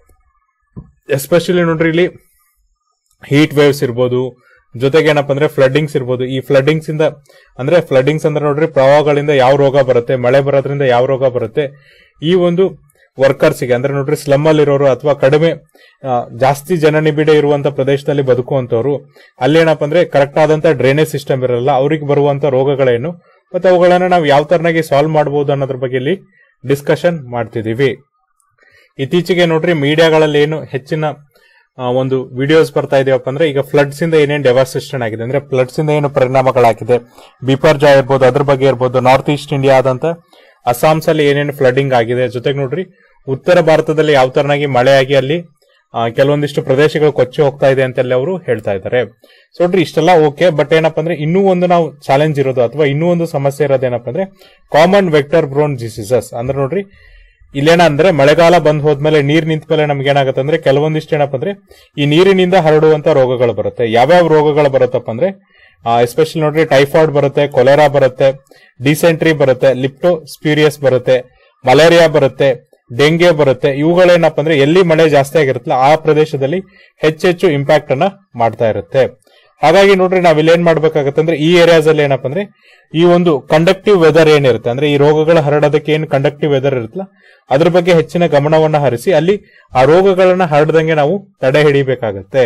ಎಸ್ಪೆಷಲಿ ನೋಡ್ರಿ ಇಲ್ಲಿ ಹೀಟ್ ವೇವ್ಸ್ ಇರ್ಬೋದು, ಜೊತೆಗೆ ಏನಪ್ಪಾ ಅಂದ್ರೆ ಫ್ಲಡ್ಡಿಂಗ್ಸ್ ಇರ್ಬೋದು. ಈ ಫ್ಲಡ್ಡಿಂಗ್ಸ್ ಅಂದ್ರೆ ನೋಡ್ರಿ ಪ್ರವಾಹಗಳಿಂದ ಯಾವ ರೋಗ ಬರುತ್ತೆ, ಮಳೆ ಬರೋದ್ರಿಂದ ಯಾವ ರೋಗ ಬರುತ್ತೆ. ಈ ಒಂದು ವರ್ಕರ್ಸ್ಗೆ ಅಂದ್ರೆ ನೋಡ್ರಿ ಸ್ಲಮ್ ಅಲ್ಲಿರೋರು ಅಥವಾ ಕಡಿಮೆ ಜಾಸ್ತಿ ಜನನಿಬಿಡ ಇರುವಂತ ಪ್ರದೇಶದಲ್ಲಿ ಬದುಕುವಂತವ್ರು ಅಲ್ಲಿ ಏನಪ್ಪಾ ಅಂದ್ರೆ ಕರೆಕ್ಟ್ ಆದಂತ ಡ್ರೈನೇಜ್ ಸಿಸ್ಟಮ್ ಇರಲ್ಲ, ಅವ್ರಿಗೆ ಬರುವಂತ ರೋಗಗಳೇನು ಮತ್ತೆ ಅವುಗಳನ್ನ ನಾವು ಯಾವ ತರನಾಗಿ ಸಾಲ್ವ್ ಮಾಡಬಹುದು ಅನ್ನೋದ್ರ ಬಗ್ಗೆ ಇಲ್ಲಿ ಡಿಸ್ಕಷನ್ ಮಾಡ್ತಿದೀವಿ. ಇತ್ತೀಚೆಗೆ ನೋಡ್ರಿ ಮೀಡಿಯಾಗಳಲ್ಲಿ ಏನು ಹೆಚ್ಚಿನ ಒಂದು ವಿಡಿಯೋಸ್ ಬರ್ತಾ ಇದೆಯಪ್ಪ ಅಂದ್ರೆ ಈಗ ಫ್ಲಡ್ಸ್ ಇಂದ ಏನೇನು ಡೆವಾಸ್ಟೇಷನ್ ಆಗಿದೆ ಅಂದ್ರೆ ಫ್ಲಡ್ಸ್ ಇಂದ ಏನು ಪರಿಣಾಮಗಳಾಗಿದೆ, ಬಿಪರ್ಜಾಯ್ ಇರ್ಬೋದು, ಅದ್ರ ಬಗ್ಗೆ ಇರ್ಬೋದು, ನಾರ್ತ್ ಈಸ್ಟ್ ಇಂಡಿಯಾ ಆದಂತ ಅಸ್ಸಾಂಸ್ ಅಲ್ಲಿ ಏನೇನು ಫ್ಲಡಿಂಗ್ ಆಗಿದೆ, ಜೊತೆಗೆ ನೋಡ್ರಿ ಉತ್ತರ ಭಾರತದಲ್ಲಿ ಯಾವ ತರನಾಗಿ ಮಳೆಯಾಗಿ ಅಲ್ಲಿ ಕೆಲವೊಂದಿಷ್ಟು ಪ್ರದೇಶಗಳು ಕೊಚ್ಚಿ ಹೋಗ್ತಾ ಇದೆ ಅಂತೆಲ್ಲ ಅವರು ಹೇಳ್ತಾ ಇದ್ದಾರೆ. ಸೊ ನೋಡ್ರಿ ಇಷ್ಟೆಲ್ಲ ಓಕೆ, ಬಟ್ ಏನಪ್ಪಾ ಅಂದ್ರೆ ಇನ್ನೂ ಒಂದು ನಾವು ಚಾಲೆಂಜ್ ಇರೋದು ಅಥವಾ ಇನ್ನೂ ಒಂದು ಸಮಸ್ಯೆ ಇರೋದೇನಪ್ಪ ಅಂದ್ರೆ ಕಾಮನ್ ವೆಕ್ಟರ್ ಬ್ರೋನ್ ಡಿಸೀಸಸ್. ಅಂದ್ರೆ ನೋಡ್ರಿ ಇಲ್ಲೇನಂದ್ರೆ ಮಳೆಗಾಲ ಬಂದ್ ಹೋದ್ಮೇಲೆ ನೀರ್ ನಿಂತ ಮೇಲೆ ನಮ್ಗೆ ಏನಾಗುತ್ತೆ ಅಂದ್ರೆ ಕೆಲವೊಂದಿಷ್ಟು ಏನಪ್ಪ ಅಂದ್ರೆ ಈ ನೀರಿನಿಂದ ಹರಡುವಂತ ರೋಗಗಳು ಬರುತ್ತೆ. ಯಾವ್ಯಾವ ರೋಗಗಳು ಬರುತ್ತಪ್ಪ ಅಂದ್ರೆ ಎಸ್ಪೆಷಲಿ ನೋಡ್ರಿ ಟೈಫಾಯ್ಡ್ ಬರುತ್ತೆ, ಕೊಲೆರಾ ಬರುತ್ತೆ, ಡಿಸೆಂಟ್ರಿ ಬರುತ್ತೆ, ಲಿಪ್ಟೋಸ್ಪಿರಿಯಸ್ ಬರುತ್ತೆ, ಮಲೇರಿಯಾ ಬರುತ್ತೆ, ಡೆಂಗ್ಯೂ ಬರುತ್ತೆ. ಇವುಗಳೇನಪ್ಪ ಅಂದ್ರೆ ಎಲ್ಲಿ ಮಳೆ ಜಾಸ್ತಿ ಆಗಿರುತ್ತಲ್ಲ ಆ ಪ್ರದೇಶದಲ್ಲಿ ಹೆಚ್ಚೆಚ್ಚು ಇಂಪ್ಯಾಕ್ಟ್ ಅನ್ನ ಮಾಡ್ತಾ ಇರುತ್ತೆ. ಹಾಗಾಗಿ ನೋಡ್ರಿ ನಾವ್ ಇಲ್ಲಿ ಏನ್ ಮಾಡ್ಬೇಕಾಗತ್ತೆ ಅಂದ್ರೆ ಈ ಏರಿಯಾಸ್ ಅಲ್ಲಿ ಏನಪ್ಪ ಅಂದ್ರೆ ಈ ಒಂದು ಕಂಡಕ್ಟಿವ್ ವೆದರ್ ಏನಿರುತ್ತೆ ಅಂದ್ರೆ ಈ ರೋಗಗಳ ಹರಡೋದಕ್ಕೆ ಏನು ಕಂಡಕ್ಟಿವ್ ವೆದರ್ ಇರುತ್ತಲ್ಲ ಅದ್ರ ಬಗ್ಗೆ ಹೆಚ್ಚಿನ ಗಮನವನ್ನ ಹರಿಸಿ ಅಲ್ಲಿ ಆ ರೋಗಗಳನ್ನ ಹರಡದಂಗೆ ನಾವು ತಡೆ ಹಿಡಿಬೇಕಾಗತ್ತೆ.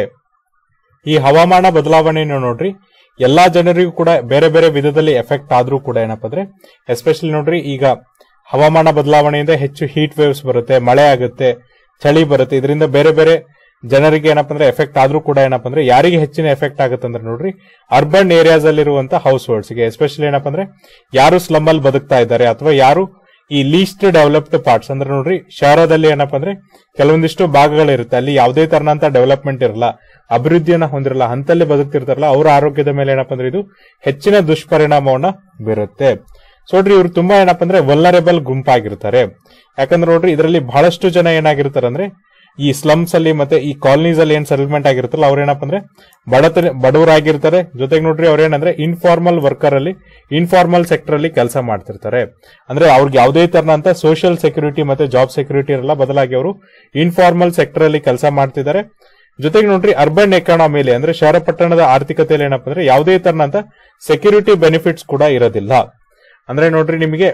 ಈ ಹವಾಮಾನ ಬದಲಾವಣೆಯನ್ನು ನೋಡ್ರಿ ಎಲ್ಲಾ ಜನರಿಗೂ ಕೂಡ ಬೇರೆ ಬೇರೆ ವಿಧದಲ್ಲಿ ಎಫೆಕ್ಟ್ ಆದ್ರೂ ಕೂಡ ಏನಪ್ಪ ಅಂದ್ರೆ ಎಸ್ಪೆಷಲಿ ನೋಡ್ರಿ ಈಗ ಹವಾಮಾನ ಬದಲಾವಣೆಯಿಂದ ಹೆಚ್ಚು ಹೀಟ್ ವೇವ್ಸ್ ಬರುತ್ತೆ, ಮಳೆ ಆಗುತ್ತೆ, ಚಳಿ ಬರುತ್ತೆ. ಇದರಿಂದ ಬೇರೆ ಬೇರೆ ಜನರಿಗೆ ಏನಪ್ಪ ಅಂದ್ರೆ ಎಫೆಕ್ಟ್ ಆದ್ರೂ ಕೂಡ ಏನಪ್ಪ ಅಂದ್ರೆ ಯಾರಿಗೆ ಹೆಚ್ಚಿನ ಎಫೆಕ್ಟ್ ಆಗುತ್ತೆ ಅಂದ್ರೆ ನೋಡ್ರಿ ಅರ್ಬನ್ ಏರಿಯಾಸ್ ಅಲ್ಲಿರುವಂತ ಹೌಸ್ ಹೋಲ್ಡ್ಸ್ ಗೆ, ಎಸ್ಪೆಷಲಿ ಏನಪ್ಪ ಅಂದ್ರೆ ಯಾರು ಸ್ಲಮ್ ಅಲ್ಲಿ ಬದುಕ್ತಾ ಇದ್ದಾರೆ ಅಥವಾ ಯಾರು ಈ ಲೀಸ್ಟ್ ಡೆವಲಪ್ಡ್ ಪಾರ್ಟ್ಸ್ ಅಂದ್ರೆ ನೋಡ್ರಿ ಶಹರದಲ್ಲಿ ಏನಪ್ಪ ಅಂದ್ರೆ ಕೆಲವೊಂದಿಷ್ಟು ಭಾಗಗಳಿರುತ್ತೆ ಅಲ್ಲಿ ಯಾವುದೇ ತರನಂತ ಡೆವಲಪ್ಮೆಂಟ್ ಇರಲ್ಲ, ಅಭಿವೃದ್ಧಿಯನ್ನ ಹೊಂದಿರಲ್ಲ, ಅಂತಲ್ಲಿ ಬದುಕ್ತಿರ್ತಾರಲ್ಲ ಅವರ ಆರೋಗ್ಯದ ಮೇಲೆ ಏನಪ್ಪ ಅಂದ್ರೆ ಇದು ಹೆಚ್ಚಿನ ದುಷ್ಪರಿಣಾಮವನ್ನ ಬೀರುತ್ತೆ. ಸೊ ನೋಡ್ರಿ ಇವ್ರು ತುಂಬಾ ಏನಪ್ಪ ಅಂದ್ರೆ ವಲ್ನರೇಬಲ್ ಗುಂಪಾಗಿರ್ತಾರೆ. ಯಾಕಂದ್ರೆ ನೋಡ್ರಿ ಇದರಲ್ಲಿ ಬಹಳಷ್ಟು ಜನ ಏನಾಗಿರ್ತಾರೆ ಅಂದ್ರೆ ಈ ಸ್ಲಮ್ಸ್ ಅಲ್ಲಿ ಮತ್ತೆ ಈ ಕಾಲನೀಸ್ ಅಲ್ಲಿ ಏನ್ ಸೆಟಲ್ಮೆಂಟ್ ಆಗಿರುತ್ತಲ್ಲ ಅವ್ರ ಏನಪ್ಪ ಅಂದ್ರೆ ಬಡವರಾಗಿರ್ತಾರೆ. ಜೊತೆಗೆ ನೋಡ್ರಿ ಅವ್ರೇನಂದ್ರೆ ಇನ್ಫಾರ್ಮಲ್ ವರ್ಕರ್ ಅಲ್ಲಿ ಇನ್ಫಾರ್ಮಲ್ ಸೆಕ್ಟರ್ ಅಲ್ಲಿ ಕೆಲಸ ಮಾಡ್ತಿರ್ತಾರೆ. ಅಂದ್ರೆ ಅವ್ರಿಗೆ ಯಾವುದೇ ತರನಂತ ಸೋಷಿಯಲ್ ಸೆಕ್ಯೂರಿಟಿ ಮತ್ತೆ ಜಾಬ್ ಸೆಕ್ಯೂರಿಟಿ ಇರಲ್ಲ, ಬದಲಾಗಿ ಅವರು ಇನ್ಫಾರ್ಮಲ್ ಸೆಕ್ಟರ್ ಅಲ್ಲಿ ಕೆಲಸ ಮಾಡ್ತಿದ್ದಾರೆ. ಜೊತೆಗೆ ನೋಡ್ರಿ ಅರ್ಬನ್ ಎಕಾನಮಿಲಿ ಅಂದ್ರೆ ಶಹರ ಪಟ್ಟಣದ ಆರ್ಥಿಕತೆಯಲ್ಲಿ ಏನಪ್ಪ ಅಂದ್ರೆ ಯಾವುದೇ ತರನಂತ ಸೆಕ್ಯೂರಿಟಿ ಬೆನಿಫಿಟ್ಸ್ ಕೂಡ ಇರೋದಿಲ್ಲ. ಅಂದ್ರೆ ನೋಡ್ರಿ ನಿಮಗೆ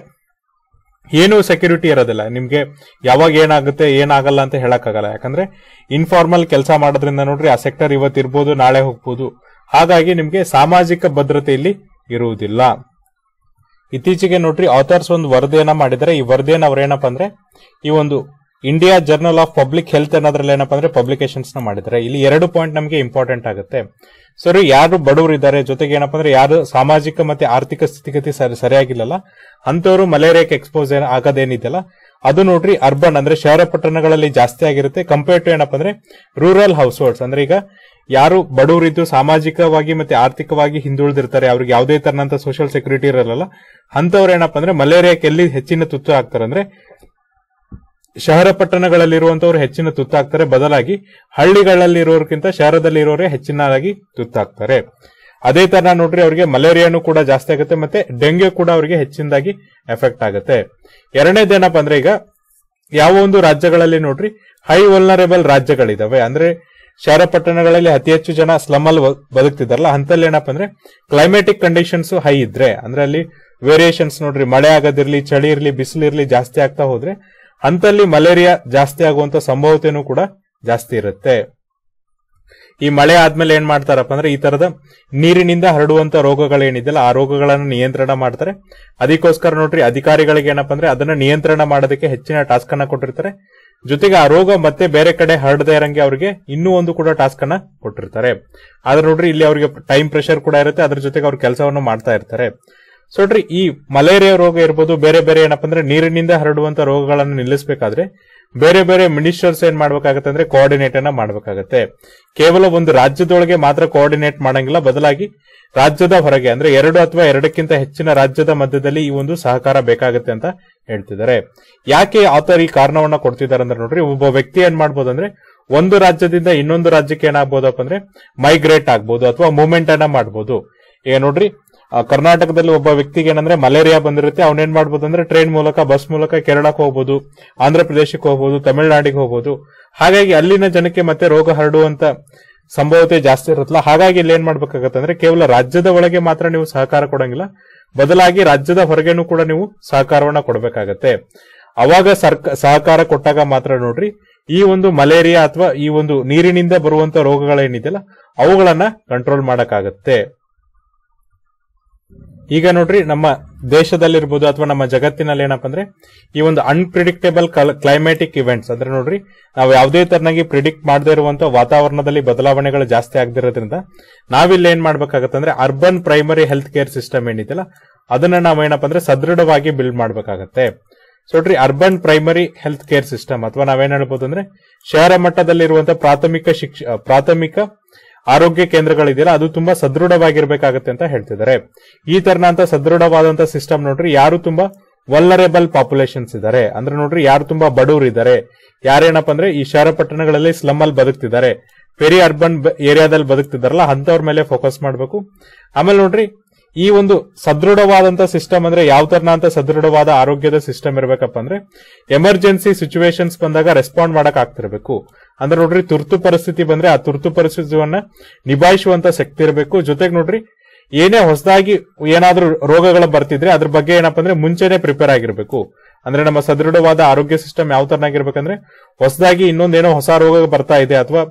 ಏನು ಸೆಕ್ಯೂರಿಟಿ ಇರೋದಿಲ್ಲ, ನಿಮ್ಗೆ ಯಾವಾಗ ಏನಾಗುತ್ತೆ ಏನಾಗಲ್ಲ ಅಂತ ಹೇಳಕ್ಕಾಗಲ್ಲ. ಯಾಕಂದ್ರೆ ಇನ್ಫಾರ್ಮಲ್ ಕೆಲಸ ಮಾಡೋದ್ರಿಂದ ನೋಡ್ರಿ ಆ ಸೆಕ್ಟರ್ ಇವತ್ತಿರ್ಬೋದು ನಾಳೆ ಹೋಗ್ಬೋದು. ಹಾಗಾಗಿ ನಿಮ್ಗೆ ಸಾಮಾಜಿಕ ಭದ್ರತೆ ಇಲ್ಲಿ ಇರುವುದಿಲ್ಲ. ಇತ್ತೀಚೆಗೆ ನೋಡ್ರಿ ಆಥರ್ಸ್ ಒಂದು ವರದಿಯನ್ನ ಮಾಡಿದರೆ ಈ ವರದಿಯನ್ನು ಅವ್ರೇನಪ್ಪ ಅಂದ್ರೆ ಈ ಒಂದು India journal of public health ಅನ್ನೋದ್ರಲ್ಲಿ ಏನಪ್ಪ ಅಂದ್ರೆ ಪಬ್ಲಿಕೇಶನ್ಸ್ ನ ಮಾಡಿದ್ದಾರೆ. ಇಲ್ಲಿ 2 ಪಾಯಿಂಟ್ ನಮಗೆ ಇಂಪಾರ್ಟೆಂಟ್ ಆಗುತ್ತೆ. ಸರಿ, ಯಾರು ಬಡವರು ಇದ್ದಾರೆ, ಜೊತೆಗೆ ಏನಪ್ಪ ಅಂದ್ರೆ ಯಾರು ಸಾಮಾಜಿಕ ಮತ್ತೆ ಆರ್ಥಿಕ ಸ್ಥಿತಿಗತಿ ಸರಿಯಾಗಿಲ್ಲಲ್ಲ ಅಂತವರು ಮಲೇರಿಯಾಕ್ಕೆ ಎಕ್ಸ್ಪೋಸ್ ಆಗೋದೇನಿದೆಯಲ್ಲ ಅದು ನೋಡ್ರಿ ಅರ್ಬನ್ ಅಂದ್ರೆ ಶಹರ ಪಟ್ಟಣಗಳಲ್ಲಿ ಜಾಸ್ತಿ ಆಗಿರುತ್ತೆ ಕಂಪೇರ್ ಟು ಏನಪ್ಪ ಅಂದ್ರೆ ರೂರಲ್ ಹೌಸ್ ಹೋಲ್ಡ್ಸ್. ಅಂದ್ರೆ ಈಗ ಯಾರು ಬಡವರಿದ್ದು ಸಾಮಾಜಿಕವಾಗಿ ಮತ್ತೆ ಆರ್ಥಿಕವಾಗಿ ಹಿಂದುಳಿದಿರ್ತಾರೆ, ಅವ್ರಿಗೆ ಯಾವುದೇ ತರನಂತ ಸೋಷಿಯಲ್ ಸೆಕ್ಯೂರಿಟಿ ಇರಲ್ಲ, ಅಂತವ್ರು ಏನಪ್ಪ ಅಂದ್ರೆ ಮಲೇರಿಯಾಕ್ಕೆ ಎಲ್ಲಿ ಹೆಚ್ಚಿನ ತುತ್ತು ಆಗ್ತಾರೆ ಅಂದ್ರೆ ಶಹರ ಪಟ್ಟಣಗಳಲ್ಲಿರುವಂತವ್ರು ಹೆಚ್ಚಿನ ತುತ್ತಾಗ್ತಾರೆ, ಬದಲಾಗಿ ಹಳ್ಳಿಗಳಲ್ಲಿರೋರ್ಕಿಂತ ಶಹರದಲ್ಲಿ ಇರೋರೇ ಹೆಚ್ಚಿನದಾಗಿ ತುತ್ತಾಗ್ತಾರೆ. ಅದೇ ತರ ನೋಡ್ರಿ ಅವರಿಗೆ ಮಲೇರಿಯಾನು ಕೂಡ ಜಾಸ್ತಿ ಆಗುತ್ತೆ ಮತ್ತೆ ಡೆಂಗ್ಯೂ ಕೂಡ ಅವರಿಗೆ ಹೆಚ್ಚಿನದಾಗಿ ಎಫೆಕ್ಟ್ ಆಗುತ್ತೆ. ಎರಡನೇದೇನಪ್ಪ ಅಂದ್ರೆ ಈಗ ಯಾವ ಒಂದು ರಾಜ್ಯಗಳಲ್ಲಿ ನೋಡ್ರಿ ಹೈ ವಲ್ನರೇಬಲ್ ರಾಜ್ಯಗಳಿದಾವೆ ಅಂದ್ರೆ ಶಹರ ಪಟ್ಟಣಗಳಲ್ಲಿ ಅತಿ ಹೆಚ್ಚು ಜನ ಸ್ಲಮ್ ಅಲ್ಲಿ ಬದುಕ್ತಿದಾರಲ್ಲ ಅಂತಲ್ಲಿ ಏನಪ್ಪ ಅಂದ್ರೆ ಕ್ಲೈಮೇಟಿಕ್ ಕಂಡೀಷನ್ಸ್ ಹೈ ಇದ್ರೆ ಅಂದ್ರೆ ಅಲ್ಲಿ ವೇರಿಯೇಷನ್ಸ್ ನೋಡ್ರಿ ಮಳೆ ಆಗೋದಿರ್ಲಿ, ಚಳಿ ಇರ್ಲಿ, ಬಿಸಿಲು ಇರ್ಲಿ ಜಾಸ್ತಿ ಆಗ್ತಾ ಹೋದ್ರೆ ಅಂತಲ್ಲಿ ಮಲೇರಿಯಾ ಜಾಸ್ತಿ ಆಗುವಂತ ಸಂಭವತೆನೂ ಕೂಡ ಜಾಸ್ತಿ ಇರುತ್ತೆ. ಈ ಮಳೆ ಆದ್ಮೇಲೆ ಏನ್ ಮಾಡ್ತಾರಪ್ಪ ಅಂದ್ರೆ ಈ ತರದ ನೀರಿನಿಂದ ಹರಡುವಂತ ರೋಗಗಳೇನಿದೆಯಲ್ಲ ಆ ರೋಗಗಳನ್ನು ನಿಯಂತ್ರಣ ಮಾಡ್ತಾರೆ. ಅದಕ್ಕೋಸ್ಕರ ನೋಡ್ರಿ ಅಧಿಕಾರಿಗಳಿಗೆ ಏನಪ್ಪ ಅಂದ್ರೆ ಅದನ್ನ ನಿಯಂತ್ರಣ ಮಾಡೋದಕ್ಕೆ ಹೆಚ್ಚಿನ ಟಾಸ್ಕ್ ಅನ್ನ ಕೊಟ್ಟಿರ್ತಾರೆ. ಜೊತೆಗೆ ಆ ರೋಗ ಮತ್ತೆ ಬೇರೆ ಕಡೆ ಹರಡದೇ ಇರಂಗೆ ಅವರಿಗೆ ಇನ್ನೂ ಒಂದು ಕೂಡ ಟಾಸ್ಕ್ ಅನ್ನ ಕೊಟ್ಟಿರ್ತಾರೆ. ಆದ್ರೆ ನೋಡ್ರಿ ಇಲ್ಲಿ ಅವರಿಗೆ ಟೈಮ್ ಪ್ರೆಷರ್ ಕೂಡ ಇರುತ್ತೆ, ಅದ್ರ ಜೊತೆಗೆ ಅವ್ರ ಕೆಲಸವನ್ನು ಮಾಡ್ತಾ ಇರ್ತಾರೆ. ಸೊ ನೋಡ್ರಿ ಈ ಮಲೇರಿಯಾ ರೋಗ ಇರ್ಬೋದು, ಬೇರೆ ಬೇರೆ ಏನಪ್ಪ ಅಂದ್ರೆ ನೀರಿನಿಂದ ಹರಡುವಂತ ರೋಗಗಳನ್ನು ನಿಲ್ಲಿಸಬೇಕಾದ್ರೆ ಬೇರೆ ಬೇರೆ ಮಿನಿಸ್ಟರ್ಸ್ ಏನ್ ಮಾಡ್ಬೇಕಾಗತ್ತೆ ಅಂದ್ರೆ ಕೋಆರ್ಡಿನೇಟ್ ಅನ್ನ ಮಾಡ್ಬೇಕಾಗತ್ತೆ. ಕೇವಲ ಒಂದು ರಾಜ್ಯದೊಳಗೆ ಮಾತ್ರ ಕೋಆರ್ಡಿನೇಟ್ ಮಾಡಂಗಿಲ್ಲ, ಬದಲಾಗಿ ರಾಜ್ಯದ ಹೊರಗೆ ಅಂದ್ರೆ 2 ಅಥವಾ 2ಕ್ಕಿಂತ ಹೆಚ್ಚಿನ ರಾಜ್ಯದ ಮಧ್ಯದಲ್ಲಿ ಈ ಒಂದು ಸಹಕಾರ ಬೇಕಾಗುತ್ತೆ ಅಂತ ಹೇಳ್ತಿದ್ದಾರೆ. ಯಾಕೆ ಆತರ್ ಈ ಕಾರಣವನ್ನ ಕೊಡ್ತಿದ್ದಾರೆ ಅಂದ್ರೆ ನೋಡ್ರಿ ಒಬ್ಬ ವ್ಯಕ್ತಿ ಏನ್ ಮಾಡ್ಬೋದು ಅಂದ್ರೆ ಒಂದು ರಾಜ್ಯದಿಂದ ಇನ್ನೊಂದು ರಾಜ್ಯಕ್ಕೆ ಏನಾಗಬಹುದಪ್ಪ ಅಂದ್ರೆ ಮೈಗ್ರೇಟ್ ಆಗ್ಬಹುದು ಅಥವಾ ಮೂವ್ಮೆಂಟ್ ಅನ್ನ ಮಾಡಬಹುದು. ಈಗ ನೋಡ್ರಿ ಕರ್ನಾಟಕದಲ್ಲಿ ಒಬ್ಬ ವ್ಯಕ್ತಿಗೆ ಏನಂದ್ರೆ ಮಲೇರಿಯಾ ಬಂದಿರುತ್ತೆ, ಅವನೇನ್ ಮಾಡ್ಬೋದು ಅಂದ್ರೆ ಟ್ರೈನ್ ಮೂಲಕ, ಬಸ್ ಮೂಲಕ ಕೇರಳಕ್ಕೆ ಹೋಗ್ಬೋದು, ಆಂಧ್ರ ಪ್ರದೇಶಕ್ಕೆ ಹೋಗ್ಬೋದು, ತಮಿಳುನಾಡಿಗೆ ಹೋಗ್ಬೋದು. ಹಾಗಾಗಿ ಅಲ್ಲಿನ ಜನಕ್ಕೆ ಮತ್ತೆ ರೋಗ ಹರಡುವಂತ ಸಂಭವತೆ ಜಾಸ್ತಿ ಇರುತ್ತಲ್ಲ. ಹಾಗಾಗಿ ಇಲ್ಲಿ ಏನ್ ಮಾಡ್ಬೇಕಾಗತ್ತೆ ಅಂದ್ರೆ ಕೇವಲ ರಾಜ್ಯದ ಒಳಗೆ ಮಾತ್ರ ನೀವು ಸಹಕಾರ ಕೊಡಂಗಿಲ್ಲ, ಬದಲಾಗಿ ರಾಜ್ಯದ ಹೊರಗೇನೂ ಕೂಡ ನೀವು ಸಹಕಾರವನ್ನ ಕೊಡಬೇಕಾಗತ್ತೆ. ಅವಾಗ ಸಹಕಾರ ಕೊಟ್ಟಾಗ ಮಾತ್ರ ನೋಡ್ರಿ ಈ ಒಂದು ಮಲೇರಿಯಾ ಅಥವಾ ಈ ಒಂದು ನೀರಿನಿಂದ ಬರುವಂತ ರೋಗಗಳೇನಿದೆಯಲ್ಲ ಅವುಗಳನ್ನ ಕಂಟ್ರೋಲ್ ಮಾಡಕ್ಕಾಗತ್ತೆ. ಈಗ ನೋಡ್ರಿ ನಮ್ಮ ದೇಶದಲ್ಲಿರ್ಬೋದು ಅಥವಾ ನಮ್ಮ ಜಗತ್ತಿನಲ್ಲಿ ಏನಪ್ಪಾ ಅಂದ್ರೆ ಈ ಒಂದು ಅನ್ಪ್ರಿಡಿಕ್ಟೇಬಲ್ ಕ್ಲೈಮ್ಯಾಟಿಕ್ ಇವೆಂಟ್ಸ್ ಅಂದ್ರೆ ನೋಡ್ರಿ ನಾವು ಯಾವುದೇ ತರನಾಗಿ ಪ್ರಿಡಿಕ್ಟ್ ಮಾಡದೇ ಇರುವಂತ ವಾತಾವರಣದಲ್ಲಿ ಬದಲಾವಣೆಗಳು ಜಾಸ್ತಿ ಆಗದಿರೋದ್ರಿಂದ ನಾವಿಲ್ಲಿ ಏನ್ ಮಾಡ್ಬೇಕಾಗತ್ತೆ ಅಂದ್ರೆ urban primary health care system ಏನಿದೆಯಲ್ಲ ಅದನ್ನ ನಾವೇನಪ್ಪ ಅಂದ್ರೆ ಸದೃಢವಾಗಿ ಬಿಲ್ಡ್ ಮಾಡ್ಬೇಕಾಗತ್ತೆ. ಸೊ ನೋಡ್ರಿ urban primary health care system ಅಥವಾ ನಾವೇನ್ ಹೇಳ್ಬೋದು ಅಂದ್ರೆ ಶಹರ ಮಟ್ಟದಲ್ಲಿರುವಂತಹ ಪ್ರಾಥಮಿಕ ಆರೋಗ್ಯ ಕೇಂದ್ರಗಳಿದೆಯಲ್ಲ ಅದು ತುಂಬಾ ಸದೃಢವಾಗಿರ್ಬೇಕಾಗತ್ತೆ ಅಂತ ಹೇಳ್ತಿದ್ದಾರೆ. ಈ ತರನಂತ ಸದೃಢವಾದಂತಹ ಸಿಸ್ಟಮ್ ನೋಡ್ರಿ ಯಾರು ತುಂಬಾ ವಲ್ನರೇಬಲ್ ಪಾಪ್ಯುಲೇಷನ್ಸ್ ಇದಾರೆ ಅಂದ್ರೆ ನೋಡ್ರಿ ಯಾರು ತುಂಬಾ ಬಡವರು ಇದ್ದಾರೆ, ಯಾರೇನಪ್ಪ ಅಂದ್ರೆ ಈ ಶಹರ ಪಟ್ಟಣಗಳಲ್ಲಿ ಸ್ಲಮ್ ಅಲ್ಲಿ ಬದುಕ್ತಿದ್ದಾರೆ, ಪೆರಿ ಅರ್ಬನ್ ಏರಿಯಾದಲ್ಲಿ ಬದುಕ್ತಿದಾರಲ್ಲ ಅಂತವ್ರ ಮೇಲೆ ಫೋಕಸ್ ಮಾಡಬೇಕು. ಆಮೇಲೆ ನೋಡ್ರಿ ಈ ಒಂದು ಸದೃಢವಾದಂತ ಸಿಸ್ಟಮ್ ಅಂದ್ರೆ ಯಾವ ತರನಂತ ಸದೃಢವಾದ ಆರೋಗ್ಯದ ಸಿಸ್ಟಮ್ ಇರಬೇಕಪ್ಪ ಅಂದ್ರೆ ಎಮರ್ಜೆನ್ಸಿ ಸಿಚುವೇಶನ್ಸ್ ಬಂದಾಗ ರೆಸ್ಪಾಂಡ್ ಮಾಡಕ್ ಆಗ್ತಿರ್ಬೇಕು. ಅಂದ್ರೆ ನೋಡ್ರಿ ತುರ್ತು ಪರಿಸ್ಥಿತಿ ಬಂದ್ರೆ ಆ ತುರ್ತು ಪರಿಸ್ಥಿತಿಯನ್ನ ನಿಭಾಯಿಸುವಂತ ಶಕ್ತಿ ಇರಬೇಕು. ಜೊತೆಗೆ ನೋಡ್ರಿ ಏನೇ ಹೊಸದಾಗಿ ಏನಾದ್ರೂ ರೋಗಗಳು ಬರ್ತಿದ್ರೆ ಅದ್ರ ಬಗ್ಗೆ ಏನಪ್ಪಾ ಅಂದ್ರೆ ಮುಂಚೆನೆ ಪ್ರಿಪೇರ್ ಆಗಿರ್ಬೇಕು. ಅಂದ್ರೆ ನಮ್ಮ ಸದೃಢವಾದ ಆರೋಗ್ಯ ಸಿಸ್ಟಮ್ ಯಾವ ತರನಾಗಿರ್ಬೇಕಂದ್ರೆ ಹೊಸದಾಗಿ ಇನ್ನೊಂದೇನೋ ಹೊಸ ರೋಗ ಬರ್ತಾ ಇದೆ ಅಥವಾ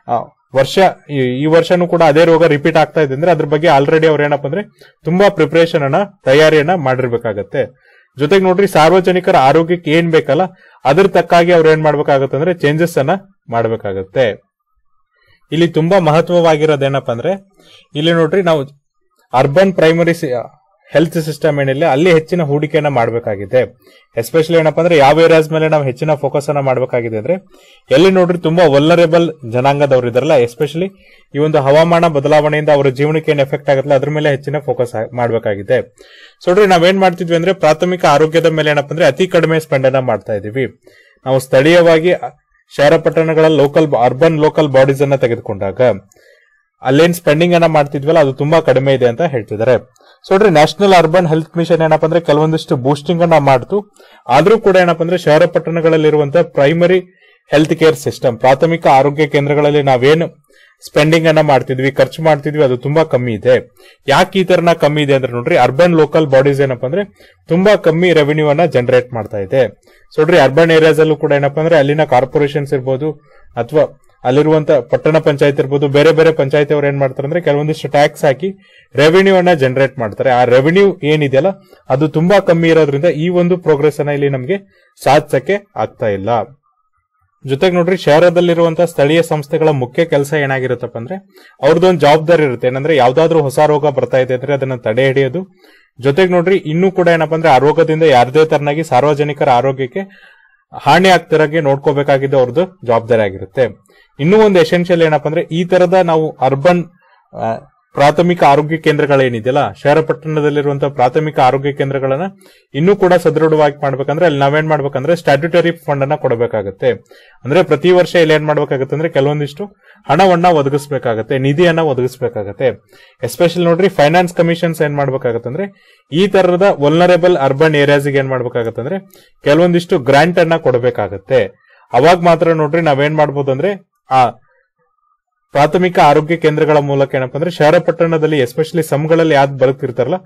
ಈ ವರ್ಷನೂ ಕೂಡ ಅದೇ ರೋಗ ರಿಪೀಟ್ ಆಗ್ತಾ ಇದೆ ಅಂದ್ರೆ ಅದ್ರ ಬಗ್ಗೆ ಆಲ್ರೆಡಿ ಅವ್ರು ಏನಪ್ಪಾ ಅಂದ್ರೆ ತುಂಬಾ ಪ್ರಿಪರೇಷನ್ ತಯಾರಿಯನ್ನ ಮಾಡಿರ್ಬೇಕಾಗತ್ತೆ. ಜೊತೆಗೆ ನೋಡ್ರಿ ಸಾರ್ವಜನಿಕರ ಆರೋಗ್ಯಕ್ಕೆ ಏನ್ ಬೇಕಲ್ಲ ಅದ್ರ ತಕ್ಕಾಗಿ ಅವ್ರು ಏನ್ ಮಾಡ್ಬೇಕಾಗತ್ತೆ ಅಂದ್ರೆ ಚೇಂಜಸ್ ಅನ್ನ ಮಾಡ್ಬೇಕಾಗತ್ತೆ. ಇಲ್ಲಿ ತುಂಬಾ ಮಹತ್ವವಾಗಿರೋದೇನಪ್ಪ ಅಂದ್ರೆ ಇಲ್ಲಿ ನೋಡ್ರಿ ನಾವು ಅರ್ಬನ್ ಪ್ರೈಮರಿ ಹೆಲ್ತ್ ಸಿಸ್ಟಮ್ ಏನಿಲ್ಲ ಅಲ್ಲಿ ಹೆಚ್ಚಿನ ಹೂಡಿಕೆಯನ್ನ ಮಾಡಬೇಕಾಗಿದೆ. ಎಸ್ಪೆಷಲಿ ಏನಪ್ಪಾ ಅಂದ್ರೆ ಯಾವ ಏರಿಯಾಸ್ ಮೇಲೆ ನಾವು ಹೆಚ್ಚಿನ ಫೋಕಸ್ ಅನ್ನ ಮಾಡಬೇಕಾಗಿದೆ ಅಂದ್ರೆ ಎಲ್ಲಿ ನೋಡ್ರಿ ತುಂಬಾ ವಲ್ನರೇಬಲ್ ಜನಾಂಗದವ್ರು ಇದಾರಲ್ಲ, ಎಸ್ಪೆಷಲಿ ಈ ಒಂದು ಹವಾಮಾನ ಬದಲಾವಣೆಯಿಂದ ಅವರ ಜೀವನಕ್ಕೆ ಏನ್ ಎಫೆಕ್ಟ್ ಆಗುತ್ತಲ್ಲ ಅದ್ರ ಮೇಲೆ ಹೆಚ್ಚಿನ ಫೋಕಸ್ ಮಾಡಬೇಕಾಗಿದೆ. ಸೊ ನೋಡ್ರಿ ನಾವೇನ್ ಮಾಡ್ತಿದ್ವಿ ಅಂದ್ರೆ ಪ್ರಾಥಮಿಕ ಆರೋಗ್ಯದ ಮೇಲೆ ಏನಪ್ಪಾ ಅಂದ್ರೆ ಅತಿ ಕಡಿಮೆ ಸ್ಪೆಂಡ್ ಅನ್ನ ಮಾಡ್ತಾ ಇದೀವಿ. ನಾವು ಸ್ಥಳೀಯವಾಗಿ ಶಹರ ಪಟ್ಟಣಗಳ ಅರ್ಬನ್ ಲೋಕಲ್ ಬಾಡೀಸ್ ಅನ್ನ ತೆಗೆದುಕೊಂಡಾಗ ಅಲ್ಲೇನ್ ಸ್ಪೆಂಡಿಂಗ್ ಅನ್ನ ಮಾಡ್ತಿದ್ವಲ್ಲ ಅದು ತುಂಬಾ ಕಡಿಮೆ ಇದೆ ಅಂತ ಹೇಳ್ತಿದ್ದಾರೆ. ಸೊ ನೋಡ್ರಿ ನ್ಯಾಷನಲ್ ಅರ್ಬನ್ ಹೆಲ್ತ್ ಮಿಷನ್ ಏನಪ್ಪಾ ಅಂದ್ರೆ ಕೆಲವೊಂದಿಷ್ಟು ಬೂಸ್ಟಿಂಗ್ ಅನ್ನ ಮಾಡ್ತು, ಆದ್ರೂ ಕೂಡ ಏನಪ್ಪಾ ಅಂದ್ರೆ ಶಹರ ಪಟ್ಟಣಗಳಲ್ಲಿರುವಂತಹ ಪ್ರೈಮರಿ ಹೆಲ್ತ್ ಕೇರ್ ಸಿಸ್ಟಮ್ ಪ್ರಾಥಮಿಕ ಆರೋಗ್ಯ ಕೇಂದ್ರಗಳಲ್ಲಿ ನಾವೇನು ಸ್ಪೆಂಡಿಂಗ್ ಅನ್ನ ಮಾಡ್ತಿದ್ವಿ ಖರ್ಚು ಮಾಡ್ತಿದ್ವಿ ಅದು ತುಂಬಾ ಕಮ್ಮಿ ಇದೆ. ಯಾಕೆ ಈ ತರನ ಕಮ್ಮಿ ಇದೆ ಅಂದ್ರೆ ನೋಡ್ರಿ ಅರ್ಬನ್ ಲೋಕಲ್ ಬಾಡೀಸ್ ಏನಪ್ಪಾ ಅಂದ್ರೆ ತುಂಬಾ ಕಮ್ಮಿ ರೆವಿನ್ಯೂ ಅನ್ನ ಜನರೇಟ್ ಮಾಡ್ತಾ ಇದೆ. ಸೊ ನೋಡ್ರಿ ಅರ್ಬನ್ ಏರಿಯಾಸ್ ಅಲ್ಲೂ ಕೂಡ ಏನಪ್ಪಾ ಅಂದ್ರೆ ಅಲ್ಲಿನ ಕಾರ್ಪೊರೇಷನ್ಸ್ ಇರ್ಬೋದು ಅಥವಾ ಅಲ್ಲಿರುವಂತ ಪಟ್ಟಣ ಪಂಚಾಯತ್ ಇರ್ಬೋದು ಬೇರೆ ಬೇರೆ ಪಂಚಾಯತ್ ಅವ್ರು ಏನ್ ಮಾಡ್ತಾರೆ ಅಂದ್ರೆ ಕೆಲವೊಂದಿಷ್ಟು ಟ್ಯಾಕ್ಸ್ ಹಾಕಿ ರೆವಿನ್ಯೂ ಅನ್ನ ಜನರೇಟ್ ಮಾಡ್ತಾರೆ. ಆ ರೆವಿನ್ಯೂ ಏನಿದೆಯಲ್ಲ ಅದು ತುಂಬಾ ಕಮ್ಮಿ ಇರೋದ್ರಿಂದ ಈ ಒಂದು ಪ್ರೋಗ್ರೆಸ್ ಅನ್ನ ಇಲ್ಲಿ ನಮಗೆ ಸಾಧಿಸಕ್ಕೆ ಆಗ್ತಾ ಇಲ್ಲ. ಜೊತೆಗೆ ನೋಡ್ರಿ ಶಹರದಲ್ಲಿರುವಂತಹ ಸ್ಥಳೀಯ ಸಂಸ್ಥೆಗಳ ಮುಖ್ಯ ಕೆಲಸ ಏನಾಗಿರುತ್ತಪ್ಪ ಅಂದ್ರೆ ಅವ್ರದ್ದೊಂದು ಜವಾಬ್ದಾರಿ ಇರುತ್ತೆ. ಏನಂದ್ರೆ ಯಾವ್ದಾದ್ರು ಹೊಸ ರೋಗ ಬರ್ತಾ ಇದೆ ಅಂದ್ರೆ ಅದನ್ನ ತಡೆ ಹಿಡಿಯೋದು. ಜೊತೆಗೆ ನೋಡ್ರಿ ಇನ್ನೂ ಕೂಡ ಏನಪ್ಪಾ ಅಂದ್ರೆ ಆ ರೋಗದಿಂದ ಯಾರದೇ ತರನಾಗಿ ಸಾರ್ವಜನಿಕರ ಆರೋಗ್ಯಕ್ಕೆ ಹಾನಿ ಆಗ್ತಿರಾಗೆ ನೋಡ್ಕೋಬೇಕಾಗಿದ್ದು ಅವ್ರದ್ದು ಜವಾಬ್ದಾರಿ ಆಗಿರುತ್ತೆ. ಇನ್ನೂ ಒಂದು ಎಸೆನ್ಷಿಯಲ್ ಏನಪ್ಪಾ ಅಂದ್ರೆ ಈ ತರದ ನಾವು ಅರ್ಬನ್ ಪ್ರಾಥಮಿಕ ಆರೋಗ್ಯ ಕೇಂದ್ರಗಳೇನಿದೆಯಲ್ಲ ಶಹರ ಪಟ್ಟಣದಲ್ಲಿರುವಂತಹ ಪ್ರಾಥಮಿಕ ಆರೋಗ್ಯ ಕೇಂದ್ರಗಳನ್ನ ಇನ್ನೂ ಕೂಡ ಸದೃಢವಾಗಿ ಮಾಡ್ಬೇಕಂದ್ರೆ ಅಲ್ಲಿ ನಾವೇನ್ ಮಾಡ್ಬೇಕಂದ್ರೆ ಸ್ಟ್ಯಾಟ್ಯೂಟರಿ ಫಂಡ್ ಅನ್ನ ಕೊಡಬೇಕಾಗತ್ತೆ. ಅಂದ್ರೆ ಪ್ರತಿ ವರ್ಷ ಇಲ್ಲಿ ಏನ್ ಮಾಡ್ಬೇಕಾಗತ್ತೆ ಅಂದ್ರೆ ಕೆಲವೊಂದಿಷ್ಟು ಹಣವನ್ನ ಒದಗಿಸಬೇಕಾಗತ್ತೆ, ನಿಧಿಯನ್ನ ಒದಗಿಸಬೇಕಾಗತ್ತೆ. ಎಸ್ಪೆಷಲಿ ನೋಡ್ರಿ ಫೈನಾನ್ಸ್ ಕಮಿಷನ್ಸ್ ಏನ್ ಮಾಡ್ಬೇಕಾಗತ್ತೆ ಅಂದ್ರೆ ಈ ತರದ ವಲ್ನರೇಬಲ್ ಅರ್ಬನ್ ಏರಿಯಾಸ್ ಏನ್ ಮಾಡ್ಬೇಕಾಗತ್ತೆ ಅಂದ್ರೆ ಕೆಲವೊಂದಿಷ್ಟು ಗ್ರಾಂಟ್ ಅನ್ನ ಕೊಡಬೇಕಾಗತ್ತೆ. ಅವಾಗ ಮಾತ್ರ ನೋಡ್ರಿ ನಾವೇನ್ ಮಾಡ್ಬೋದು ಅಂದ್ರೆ ಆ ಪ್ರಾಥಮಿಕ ಆರೋಗ್ಯ ಕೇಂದ್ರಗಳ ಮೂಲಕ ಏನಪ್ಪಾ ಅಂದ್ರೆ ಶಹರ ಪಟ್ಟಣದಲ್ಲಿ ಎಸ್ಪೆಷಲಿ ಸಮ್ಗಳಲ್ಲಿ ಯಾವ್ದು ಬದುಕ್ತಿರ್ತಾರಲ್ಲ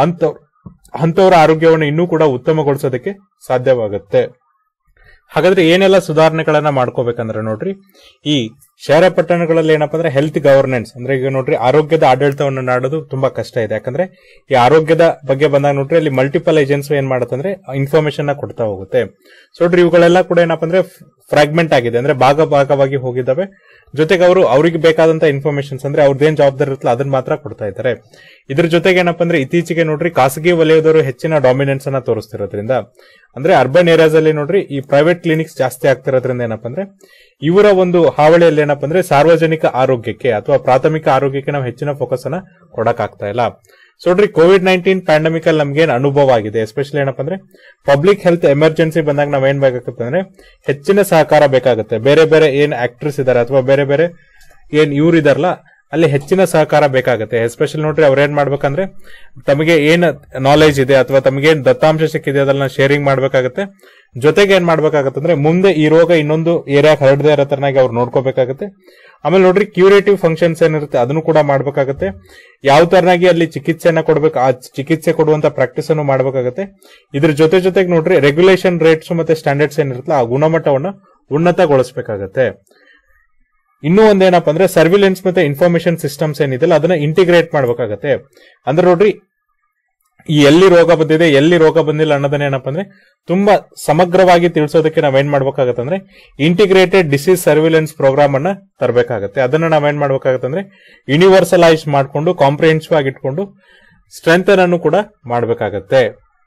ಅಂತವ್ರ ಆರೋಗ್ಯವನ್ನು ಇನ್ನೂ ಕೂಡ ಉತ್ತಮಗೊಳಿಸೋದಕ್ಕೆ ಸಾಧ್ಯವಾಗುತ್ತೆ. ಹಾಗಾದ್ರೆ ಏನೆಲ್ಲ ಸುಧಾರಣೆಗಳನ್ನ ಮಾಡ್ಕೋಬೇಕಂದ್ರೆ ನೋಡ್ರಿ ಈ ಶಹರ ಪಟ್ಟಣಗಳಲ್ಲಿ ಏನಪ್ಪಾ ಅಂದ್ರೆ ಹೆಲ್ತ್ ಗವರ್ನೆನ್ಸ್ ಅಂದ್ರೆ ಈಗ ನೋಡ್ರಿ ಆರೋಗ್ಯದ ಆಡಳಿತವನ್ನು ಮಾಡೋದು ತುಂಬಾ ಕಷ್ಟ ಇದೆ. ಯಾಕಂದ್ರೆ ಈ ಆರೋಗ್ಯದ ಬಗ್ಗೆ ಬಂದಾಗ ನೋಡ್ರಿ ಅಲ್ಲಿ ಮಲ್ಟಿಪಲ್ ಏಜೆನ್ಸಿ ಏನ್ ಮಾಡುತ್ತಂದ್ರೆ ಇನ್ಫಾರ್ಮೇಶನ್ ನ ಕೊಡ್ತಾ ಹೋಗುತ್ತೆ. ಸೊ ನೋಡ್ರಿ ಇವುಗಳೆಲ್ಲ ಕೂಡ ಏನಪ್ಪಾ ಅಂದ್ರೆ ಫ್ರಾಗ್ಮೆಂಟ್ ಆಗಿದೆ, ಅಂದ್ರೆ ಭಾಗವಾಗಿ ಹೋಗಿದ್ದಾವೆ. ಜೊತೆಗೆ ಅವ್ರಿಗೆ ಬೇಕಾದಂತ ಇನ್ಫಾರ್ಮೇಶನ್ಸ್ ಅಂದ್ರೆ ಅವ್ರದ್ದೇನ್ ಜವಾಬ್ದಾರಿ ಇರುತ್ತಲ್ಲ ಅದನ್ನ ಮಾತ್ರ ಕೊಡ್ತಾ ಇದ್ದಾರೆ. ಇದ್ರ ಜೊತೆಗೆ ಏನಪ್ಪಾ ಅಂದ್ರೆ ಇತ್ತೀಚೆಗೆ ನೋಡ್ರಿ ಖಾಸಗಿ ವಲಯದವರು ಹೆಚ್ಚಿನ ಡಾಮಿನೆನ್ಸ್ ಅನ್ನ ತೋರಿಸ್ತಿರೋದ್ರಿಂದ ಅಂದ್ರೆ ಅರ್ಬನ್ ಏರಿಯಾಸ್ ಅಲ್ಲಿ ನೋಡ್ರಿ ಈ ಪ್ರೈವೇಟ್ ಕ್ಲಿನಿಕ್ಸ್ ಜಾಸ್ತಿ ಆಗ್ತಿರೋದ್ರಿಂದ ಏನಪ್ಪಾ ಅಂದ್ರೆ ಇವರ ಒಂದು ಹಾವಳಿಯಲ್ಲಿ ಏನಪ್ಪಾ ಅಂದ್ರೆ ಸಾರ್ವಜನಿಕ ಆರೋಗ್ಯಕ್ಕೆ ಅಥವಾ ಪ್ರಾಥಮಿಕ ಆರೋಗ್ಯಕ್ಕೆ ನಾವು ಹೆಚ್ಚಿನ ಫೋಕಸ್ ಅನ್ನ ಕೊಡಕ್ ಆಗ್ತಾ ಇಲ್ಲ. ಸೊ ನೋಡ್ರಿ ಕೋವಿಡ್-19 ಪ್ಯಾಂಡಮಿಕ್ ಅಲ್ಲಿ ನಮ್ಗೆ ಏನ್ ಅನುಭವ ಆಗಿದೆ, ಎಸ್ಪೆಷಲಿ ಏನಪ್ಪಾ ಅಂದ್ರೆ ಪಬ್ಲಿಕ್ ಹೆಲ್ತ್ ಎಮರ್ಜೆನ್ಸಿ ಬಂದಾಗ ನಾವ್ ಏನ್ ಬೇಕಾಗುತ್ತೆ ಅಂದ್ರೆ ಹೆಚ್ಚಿನ ಸಹಕಾರ ಬೇಕಾಗುತ್ತೆ. ಬೇರೆ ಬೇರೆ ಏನ್ ಆಕ್ಟರ್ಸ್ ಇದಾರೆ ಅಥವಾ ಬೇರೆ ಬೇರೆ ಏನ್ ಇವ್ರು ಇದಾರಲ್ಲ ಅಲ್ಲಿ ಹೆಚ್ಚಿನ ಸಹಕಾರ ಬೇಕಾಗುತ್ತೆ. ಎಸ್ಪೆಷಲಿ ನೋಡ್ರಿ ಅವ್ರ ಏನ್ ಮಾಡ್ಬೇಕಂದ್ರೆ ತಮಗೆ ಏನ್ ನಾಲೆಜ್ ಇದೆ ಅಥವಾ ತಮಗೆ ಏನ್ ದತ್ತಾಂಶ ಸಿಕ್ಕಿದೆ ಅದನ್ನ ಶೇರಿಂಗ್ ಮಾಡ್ಬೇಕಾಗತ್ತೆ. ಜೊತೆಗೆ ಏನ್ ಮಾಡ್ಬೇಕಾಗತ್ತೆ ಅಂದ್ರೆ ಮುಂದೆ ಈ ರೋಗ ಇನ್ನೊಂದು ಏರಿಯಾ ಹರಡದೇ ಇರೋ ತರನಾಗಿ ಅವ್ರು ನೋಡ್ಕೋಬೇಕಾಗತ್ತೆ. ಆಮೇಲೆ ನೋಡ್ರಿ ಕ್ಯೂರೇಟಿವ್ ಫಂಕ್ಷನ್ಸ್ ಏನಿರುತ್ತೆ ಅದನ್ನು ಕೂಡ ಮಾಡ್ಬೇಕಾಗತ್ತೆ. ಯಾವ ತರನಾಗಿ ಅಲ್ಲಿ ಚಿಕಿತ್ಸೆಯನ್ನ ಕೊಡ್ಬೇಕು ಆ ಚಿಕಿತ್ಸೆ ಕೊಡುವಂತ ಪ್ರಾಕ್ಟೀಸ್ ಅನ್ನು ಮಾಡ್ಬೇಕಾಗತ್ತೆ. ಇದ್ರ ಜೊತೆಗೆ ನೋಡ್ರಿ ರೆಗ್ಯುಲೇಷನ್ ರೇಟ್ಸ್ ಮತ್ತೆ ಸ್ಟ್ಯಾಂಡರ್ಡ್ಸ್ ಏನಿರುತ್ತಲ್ಲ ಆ ಗುಣಮಟ್ಟವನ್ನ ಉನ್ನತಗೊಳಿಸಬೇಕಾಗತ್ತೆ. ಇನ್ನೂ ಒಂದೇನಪ್ಪ ಅಂದ್ರೆ ಸರ್ವಿಲೆನ್ಸ್ ಮತ್ತೆ ಇನ್ಫಾರ್ಮೇಶನ್ ಸಿಸ್ಟಮ್ಸ್ ಏನಿದೆಲ್ಲ ಅದನ್ನ ಇಂಟಿಗ್ರೇಟ್ ಮಾಡ್ಬೇಕಾಗತ್ತೆ. ಅಂದ್ರೆ ನೋಡ್ರಿ ಈ ಎಲ್ಲಿ ರೋಗ ಬಂದಿದೆ ಎಲ್ಲಿ ರೋಗ ಬಂದಿಲ್ಲ ಅನ್ನೋದನ್ನ ಏನಪ್ಪಾ ಅಂದ್ರೆ ತುಂಬಾ ಸಮಗ್ರವಾಗಿ ತಿಳಿಸೋದಕ್ಕೆ ನಾವೇನ್ ಮಾಡ್ಬೇಕಾಗತ್ತೆ ಅಂದ್ರೆ ಇಂಟಿಗ್ರೇಟೆಡ್ ಡಿಸೀಸ್ ಸರ್ವಿಲೆನ್ಸ್ ಪ್ರೋಗ್ರಾಮ್ ಅನ್ನ ತರಬೇಕಾಗತ್ತೆ. ಅದನ್ನ ನಾವೇನ್ ಮಾಡ್ಬೇಕಾಗತ್ತೆ ಅಂದ್ರೆ ಯೂನಿವರ್ಸಲೈಸ್ ಮಾಡ್ಕೊಂಡು ಕಾಂಪ್ರಿಹೆನ್ಸಿವ್ ಆಗಿ ಇಟ್ಕೊಂಡು ಸ್ಟ್ರೆಂತ್ ಅನ್ನು ಕೂಡ ಮಾಡ್ಬೇಕಾಗತ್ತೆ.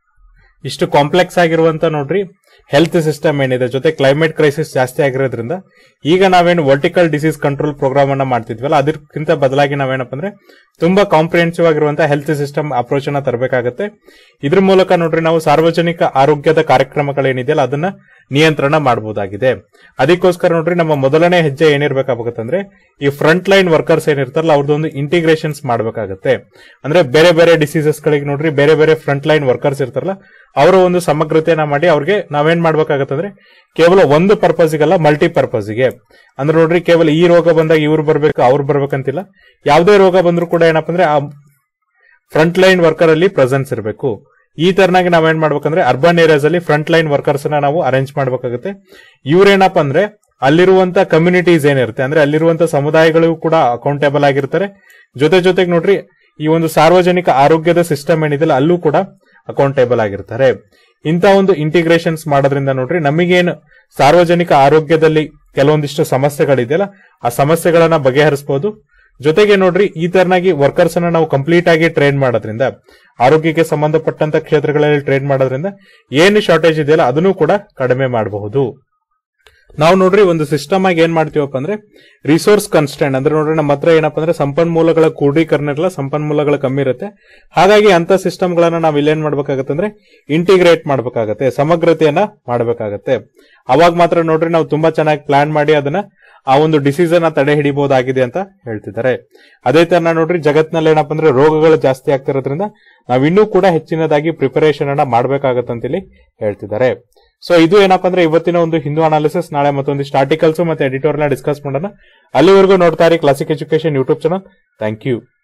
ಇಷ್ಟು ಕಾಂಪ್ಲೆಕ್ಸ್ ಆಗಿರುವಂತ ನೋಡ್ರಿ ಹೆಲ್ತ್ ಸಿಸ್ಟಮ್ ಏನಿದೆ, ಜೊತೆ ಕ್ಲೈಮೇಟ್ ಕ್ರೈಸಿಸ್ ಜಾಸ್ತಿ ಆಗಿರೋದ್ರಿಂದ ಈಗ ನಾವೇನು ವರ್ಟಿಕಲ್ ಡಿಸೀಸ್ ಕಂಟ್ರೋಲ್ ಪ್ರೋಗ್ರಾಮ್ ಅನ್ನ ಮಾಡ್ತಿದ್ವಲ್ಲ ಅದಕ್ಕಿಂತ ಬದಲಾಗಿ ನಾವೇನಪ್ಪ ಅಂದ್ರೆ ತುಂಬಾ ಕಾಂಪ್ರಿಹೆನ್ಸಿವ್ ಆಗಿರುವಂತಹ ಹೆಲ್ತ್ ಸಿಸ್ಟಮ್ ಅಪ್ರೋಚ್ ಅನ್ನ ತರಬೇಕಾಗತ್ತೆ. ಇದ್ರ ಮೂಲಕ ನೋಡ್ರಿ ನಾವು ಸಾರ್ವಜನಿಕ ಆರೋಗ್ಯದ ಕಾರ್ಯಕ್ರಮಗಳೇನಿದೆಯಲ್ಲ ಅದನ್ನ ನಿಯಂತ್ರಣ ಮಾಡಬಹುದಾಗಿದೆ. ಅದಕ್ಕೋಸ್ಕರ ನೋಡ್ರಿ ನಮ್ಮ ಮೊದಲನೇ ಹೆಜ್ಜೆ ಏನಿರ್ಬೇಕಾಗತ್ತಂದ್ರೆ ಈ ಫ್ರಂಟ್ ಲೈನ್ ವರ್ಕರ್ಸ್ ಏನಿರ್ತಾರಲ್ಲ ಅವ್ರದ್ದೊಂದು ಇಂಟಿಗ್ರೇಷನ್ಸ್ ಮಾಡಬೇಕಾಗತ್ತೆ. ಅಂದ್ರೆ ಬೇರೆ ಬೇರೆ ಡಿಸೀಸಸ್ ಗಳಿಗೆ ನೋಡ್ರಿ ಬೇರೆ ಬೇರೆ ಫ್ರಂಟ್ ಲೈನ್ ವರ್ಕರ್ಸ್ ಇರ್ತಾರಲ್ಲ ಅವರ ಒಂದು ಸಮಗ್ರತೆಯನ್ನ ಮಾಡಿ ಅವ್ರಿಗೆ ನಾವೇನ್ ಮಾಡ್ಬೇಕಾಗತ್ತಂದ್ರೆ ಕೇವಲ ಒಂದು ಪರ್ಪಸ್ಗಲ್ಲ ಮಲ್ಟಿ ಪರ್ಪಸ್ಗೆ. ಅಂದ್ರೆ ನೋಡ್ರಿ ಕೇವಲ ಈ ರೋಗ ಬಂದಾಗ ಇವ್ರು ಬರ್ಬೇಕು ಅವ್ರು ಬರ್ಬೇಕಂತಿಲ್ಲ, ಯಾವುದೇ ರೋಗ ಬಂದ್ರೂ ಕೂಡ ಏನಪ್ಪಾ ಅಂದ್ರೆ ಆ ಫ್ರಂಟ್ ಲೈನ್ ವರ್ಕರ್ ಅಲ್ಲಿ ಪ್ರೆಸೆನ್ಸ್ ಇರಬೇಕು. ಈ ತರನಾಗಿ ನಾವೇನ್ ಮಾಡ್ಬೇಕಂದ್ರೆ ಅರ್ಬನ್ ಏರಿಯಾಸ್ ಅಲ್ಲಿ ಫ್ರಂಟ್ ಲೈನ್ ವರ್ಕರ್ಸ್ ನಾವು ಅರೇಂಜ್ ಮಾಡ್ಬೇಕಾಗುತ್ತೆ. ಇವ್ರೇನಪ್ಪ ಅಂದ್ರೆ ಅಲ್ಲಿರುವಂತ ಕಮ್ಯುನಿಟೀಸ್ ಏನಿರುತ್ತೆ ಅಂದ್ರೆ ಅಲ್ಲಿರುವಂತ ಸಮುದಾಯಗಳು ಕೂಡ ಅಕೌಂಟೇಬಲ್ ಆಗಿರ್ತಾರೆ. ಜೊತೆಗೆ ನೋಡ್ರಿ ಈ ಒಂದು ಸಾರ್ವಜನಿಕ ಆರೋಗ್ಯದ ಸಿಸ್ಟಮ್ ಏನಿದೆ ಅಲ್ಲೂ ಕೂಡ ಅಕೌಂಟೇಬಲ್ ಆಗಿರ್ತಾರೆ. ಇಂತ ಒಂದು ಇಂಟಿಗ್ರೇಷನ್ಸ್ ಮಾಡೋದ್ರಿಂದ ನೋಡ್ರಿ ನಮಗೇನು ಸಾರ್ವಜನಿಕ ಆರೋಗ್ಯದಲ್ಲಿ ಕೆಲವೊಂದಿಷ್ಟು ಸಮಸ್ಯೆಗಳಿದೆಯಲ್ಲ ಆ ಸಮಸ್ಯೆಗಳನ್ನ ಬಗೆಹರಿಸಬಹುದು. ಜೊತೆಗೆ ನೋಡ್ರಿ ಈ ತರನಾಗಿ ವರ್ಕರ್ಸ್ ಅನ್ನ ನಾವು ಕಂಪ್ಲೀಟ್ ಆಗಿ ಟ್ರೈನ್ ಮಾಡೋದ್ರಿಂದ ಆರೋಗ್ಯಕ್ಕೆ ಸಂಬಂಧಪಟ್ಟಂತ ಕ್ಷೇತ್ರಗಳಲ್ಲಿ ಟ್ರೈನ್ ಮಾಡೋದ್ರಿಂದ ಏನು ಶಾರ್ಟೇಜ್ ಇದೆಯಲ್ಲ ಅದನ್ನು ಕೂಡ ಕಡಿಮೆ ಮಾಡಬಹುದು. ನಾವು ನೋಡ್ರಿ ಒಂದು ಸಿಸ್ಟಮ್ ಆಗಿ ಏನ್ ಮಾಡ್ತೀವಪ್ಪ ಅಂದ್ರೆ ರಿಸೋರ್ಸ್ ಕನ್ಸ್ಟೆಂಟ್ ಅಂದ್ರೆ ನೋಡ್ರಿ ನಮ್ಮ ಹತ್ರ ಏನಪ್ಪಾ ಅಂದ್ರೆ ಸಂಪನ್ಮೂಲಗಳ ಕ್ರೋಢೀಕರಣ ಇರಲ್ಲ, ಸಂಪನ್ಮೂಲಗಳು ಕಮ್ಮಿ ಇರುತ್ತೆ. ಹಾಗಾಗಿ ಅಂತ ಸಿಸ್ಟಮ್ ಗಳನ್ನ ನಾವು ಇಲ್ಲೇನ್ ಮಾಡ್ಬೇಕಾಗತ್ತೆ ಅಂದ್ರೆ ಇಂಟಿಗ್ರೇಟ್ ಮಾಡ್ಬೇಕಾಗತ್ತೆ, ಸಮಗ್ರತೆಯನ್ನ ಮಾಡ್ಬೇಕಾಗತ್ತೆ. ಅವಾಗ ಮಾತ್ರ ನೋಡ್ರಿ ನಾವು ತುಂಬಾ ಚೆನ್ನಾಗಿ ಪ್ಲಾನ್ ಮಾಡಿ ಅದನ್ನ ಆ ಒಂದು ಡಿಸೀಸ್ ಅನ್ನ ತಡೆ ಹಿಡಿಬಹುದಾಗಿದೆ ಅಂತ ಹೇಳ್ತಿದ್ದಾರೆ. ಅದೇ ತರ ನೋಡ್ರಿ ಜಗತ್ನಲ್ಲಿ ಏನಪ್ಪಾ ಅಂದ್ರೆ ರೋಗಗಳು ಜಾಸ್ತಿ ಆಗ್ತಿರೋದ್ರಿಂದ ನಾವ್ ಇನ್ನೂ ಕೂಡ ಹೆಚ್ಚಿನದಾಗಿ ಪ್ರಿಪರೇಷನ್ ಅನ್ನ ಮಾಡ್ಬೇಕಾಗತ್ತಂತೇಳಿ ಹೇಳ್ತಿದ್ದಾರೆ. ಸೊ ಇದು ಏನಪ್ಪಾ ಅಂದ್ರೆ ಇವತ್ತಿನ ಒಂದು ಹಿಂದೂ ಅನಾಲಿಸಿಸ್. ನಾಳೆ ಮತ್ತೊಂದಿಷ್ಟು ಆರ್ಟಿಕಲ್ಸ್ ಮತ್ತೆ ಎಡಿಟೋರಿಯಲ್ ಡಿಸ್ಕಸ್ ಮಾಡೋಣ. ಅಲ್ಲಿವರೆಗೂ ನೋಡ್ತಾ ಇರಿ classic education YouTube channel. Thank you.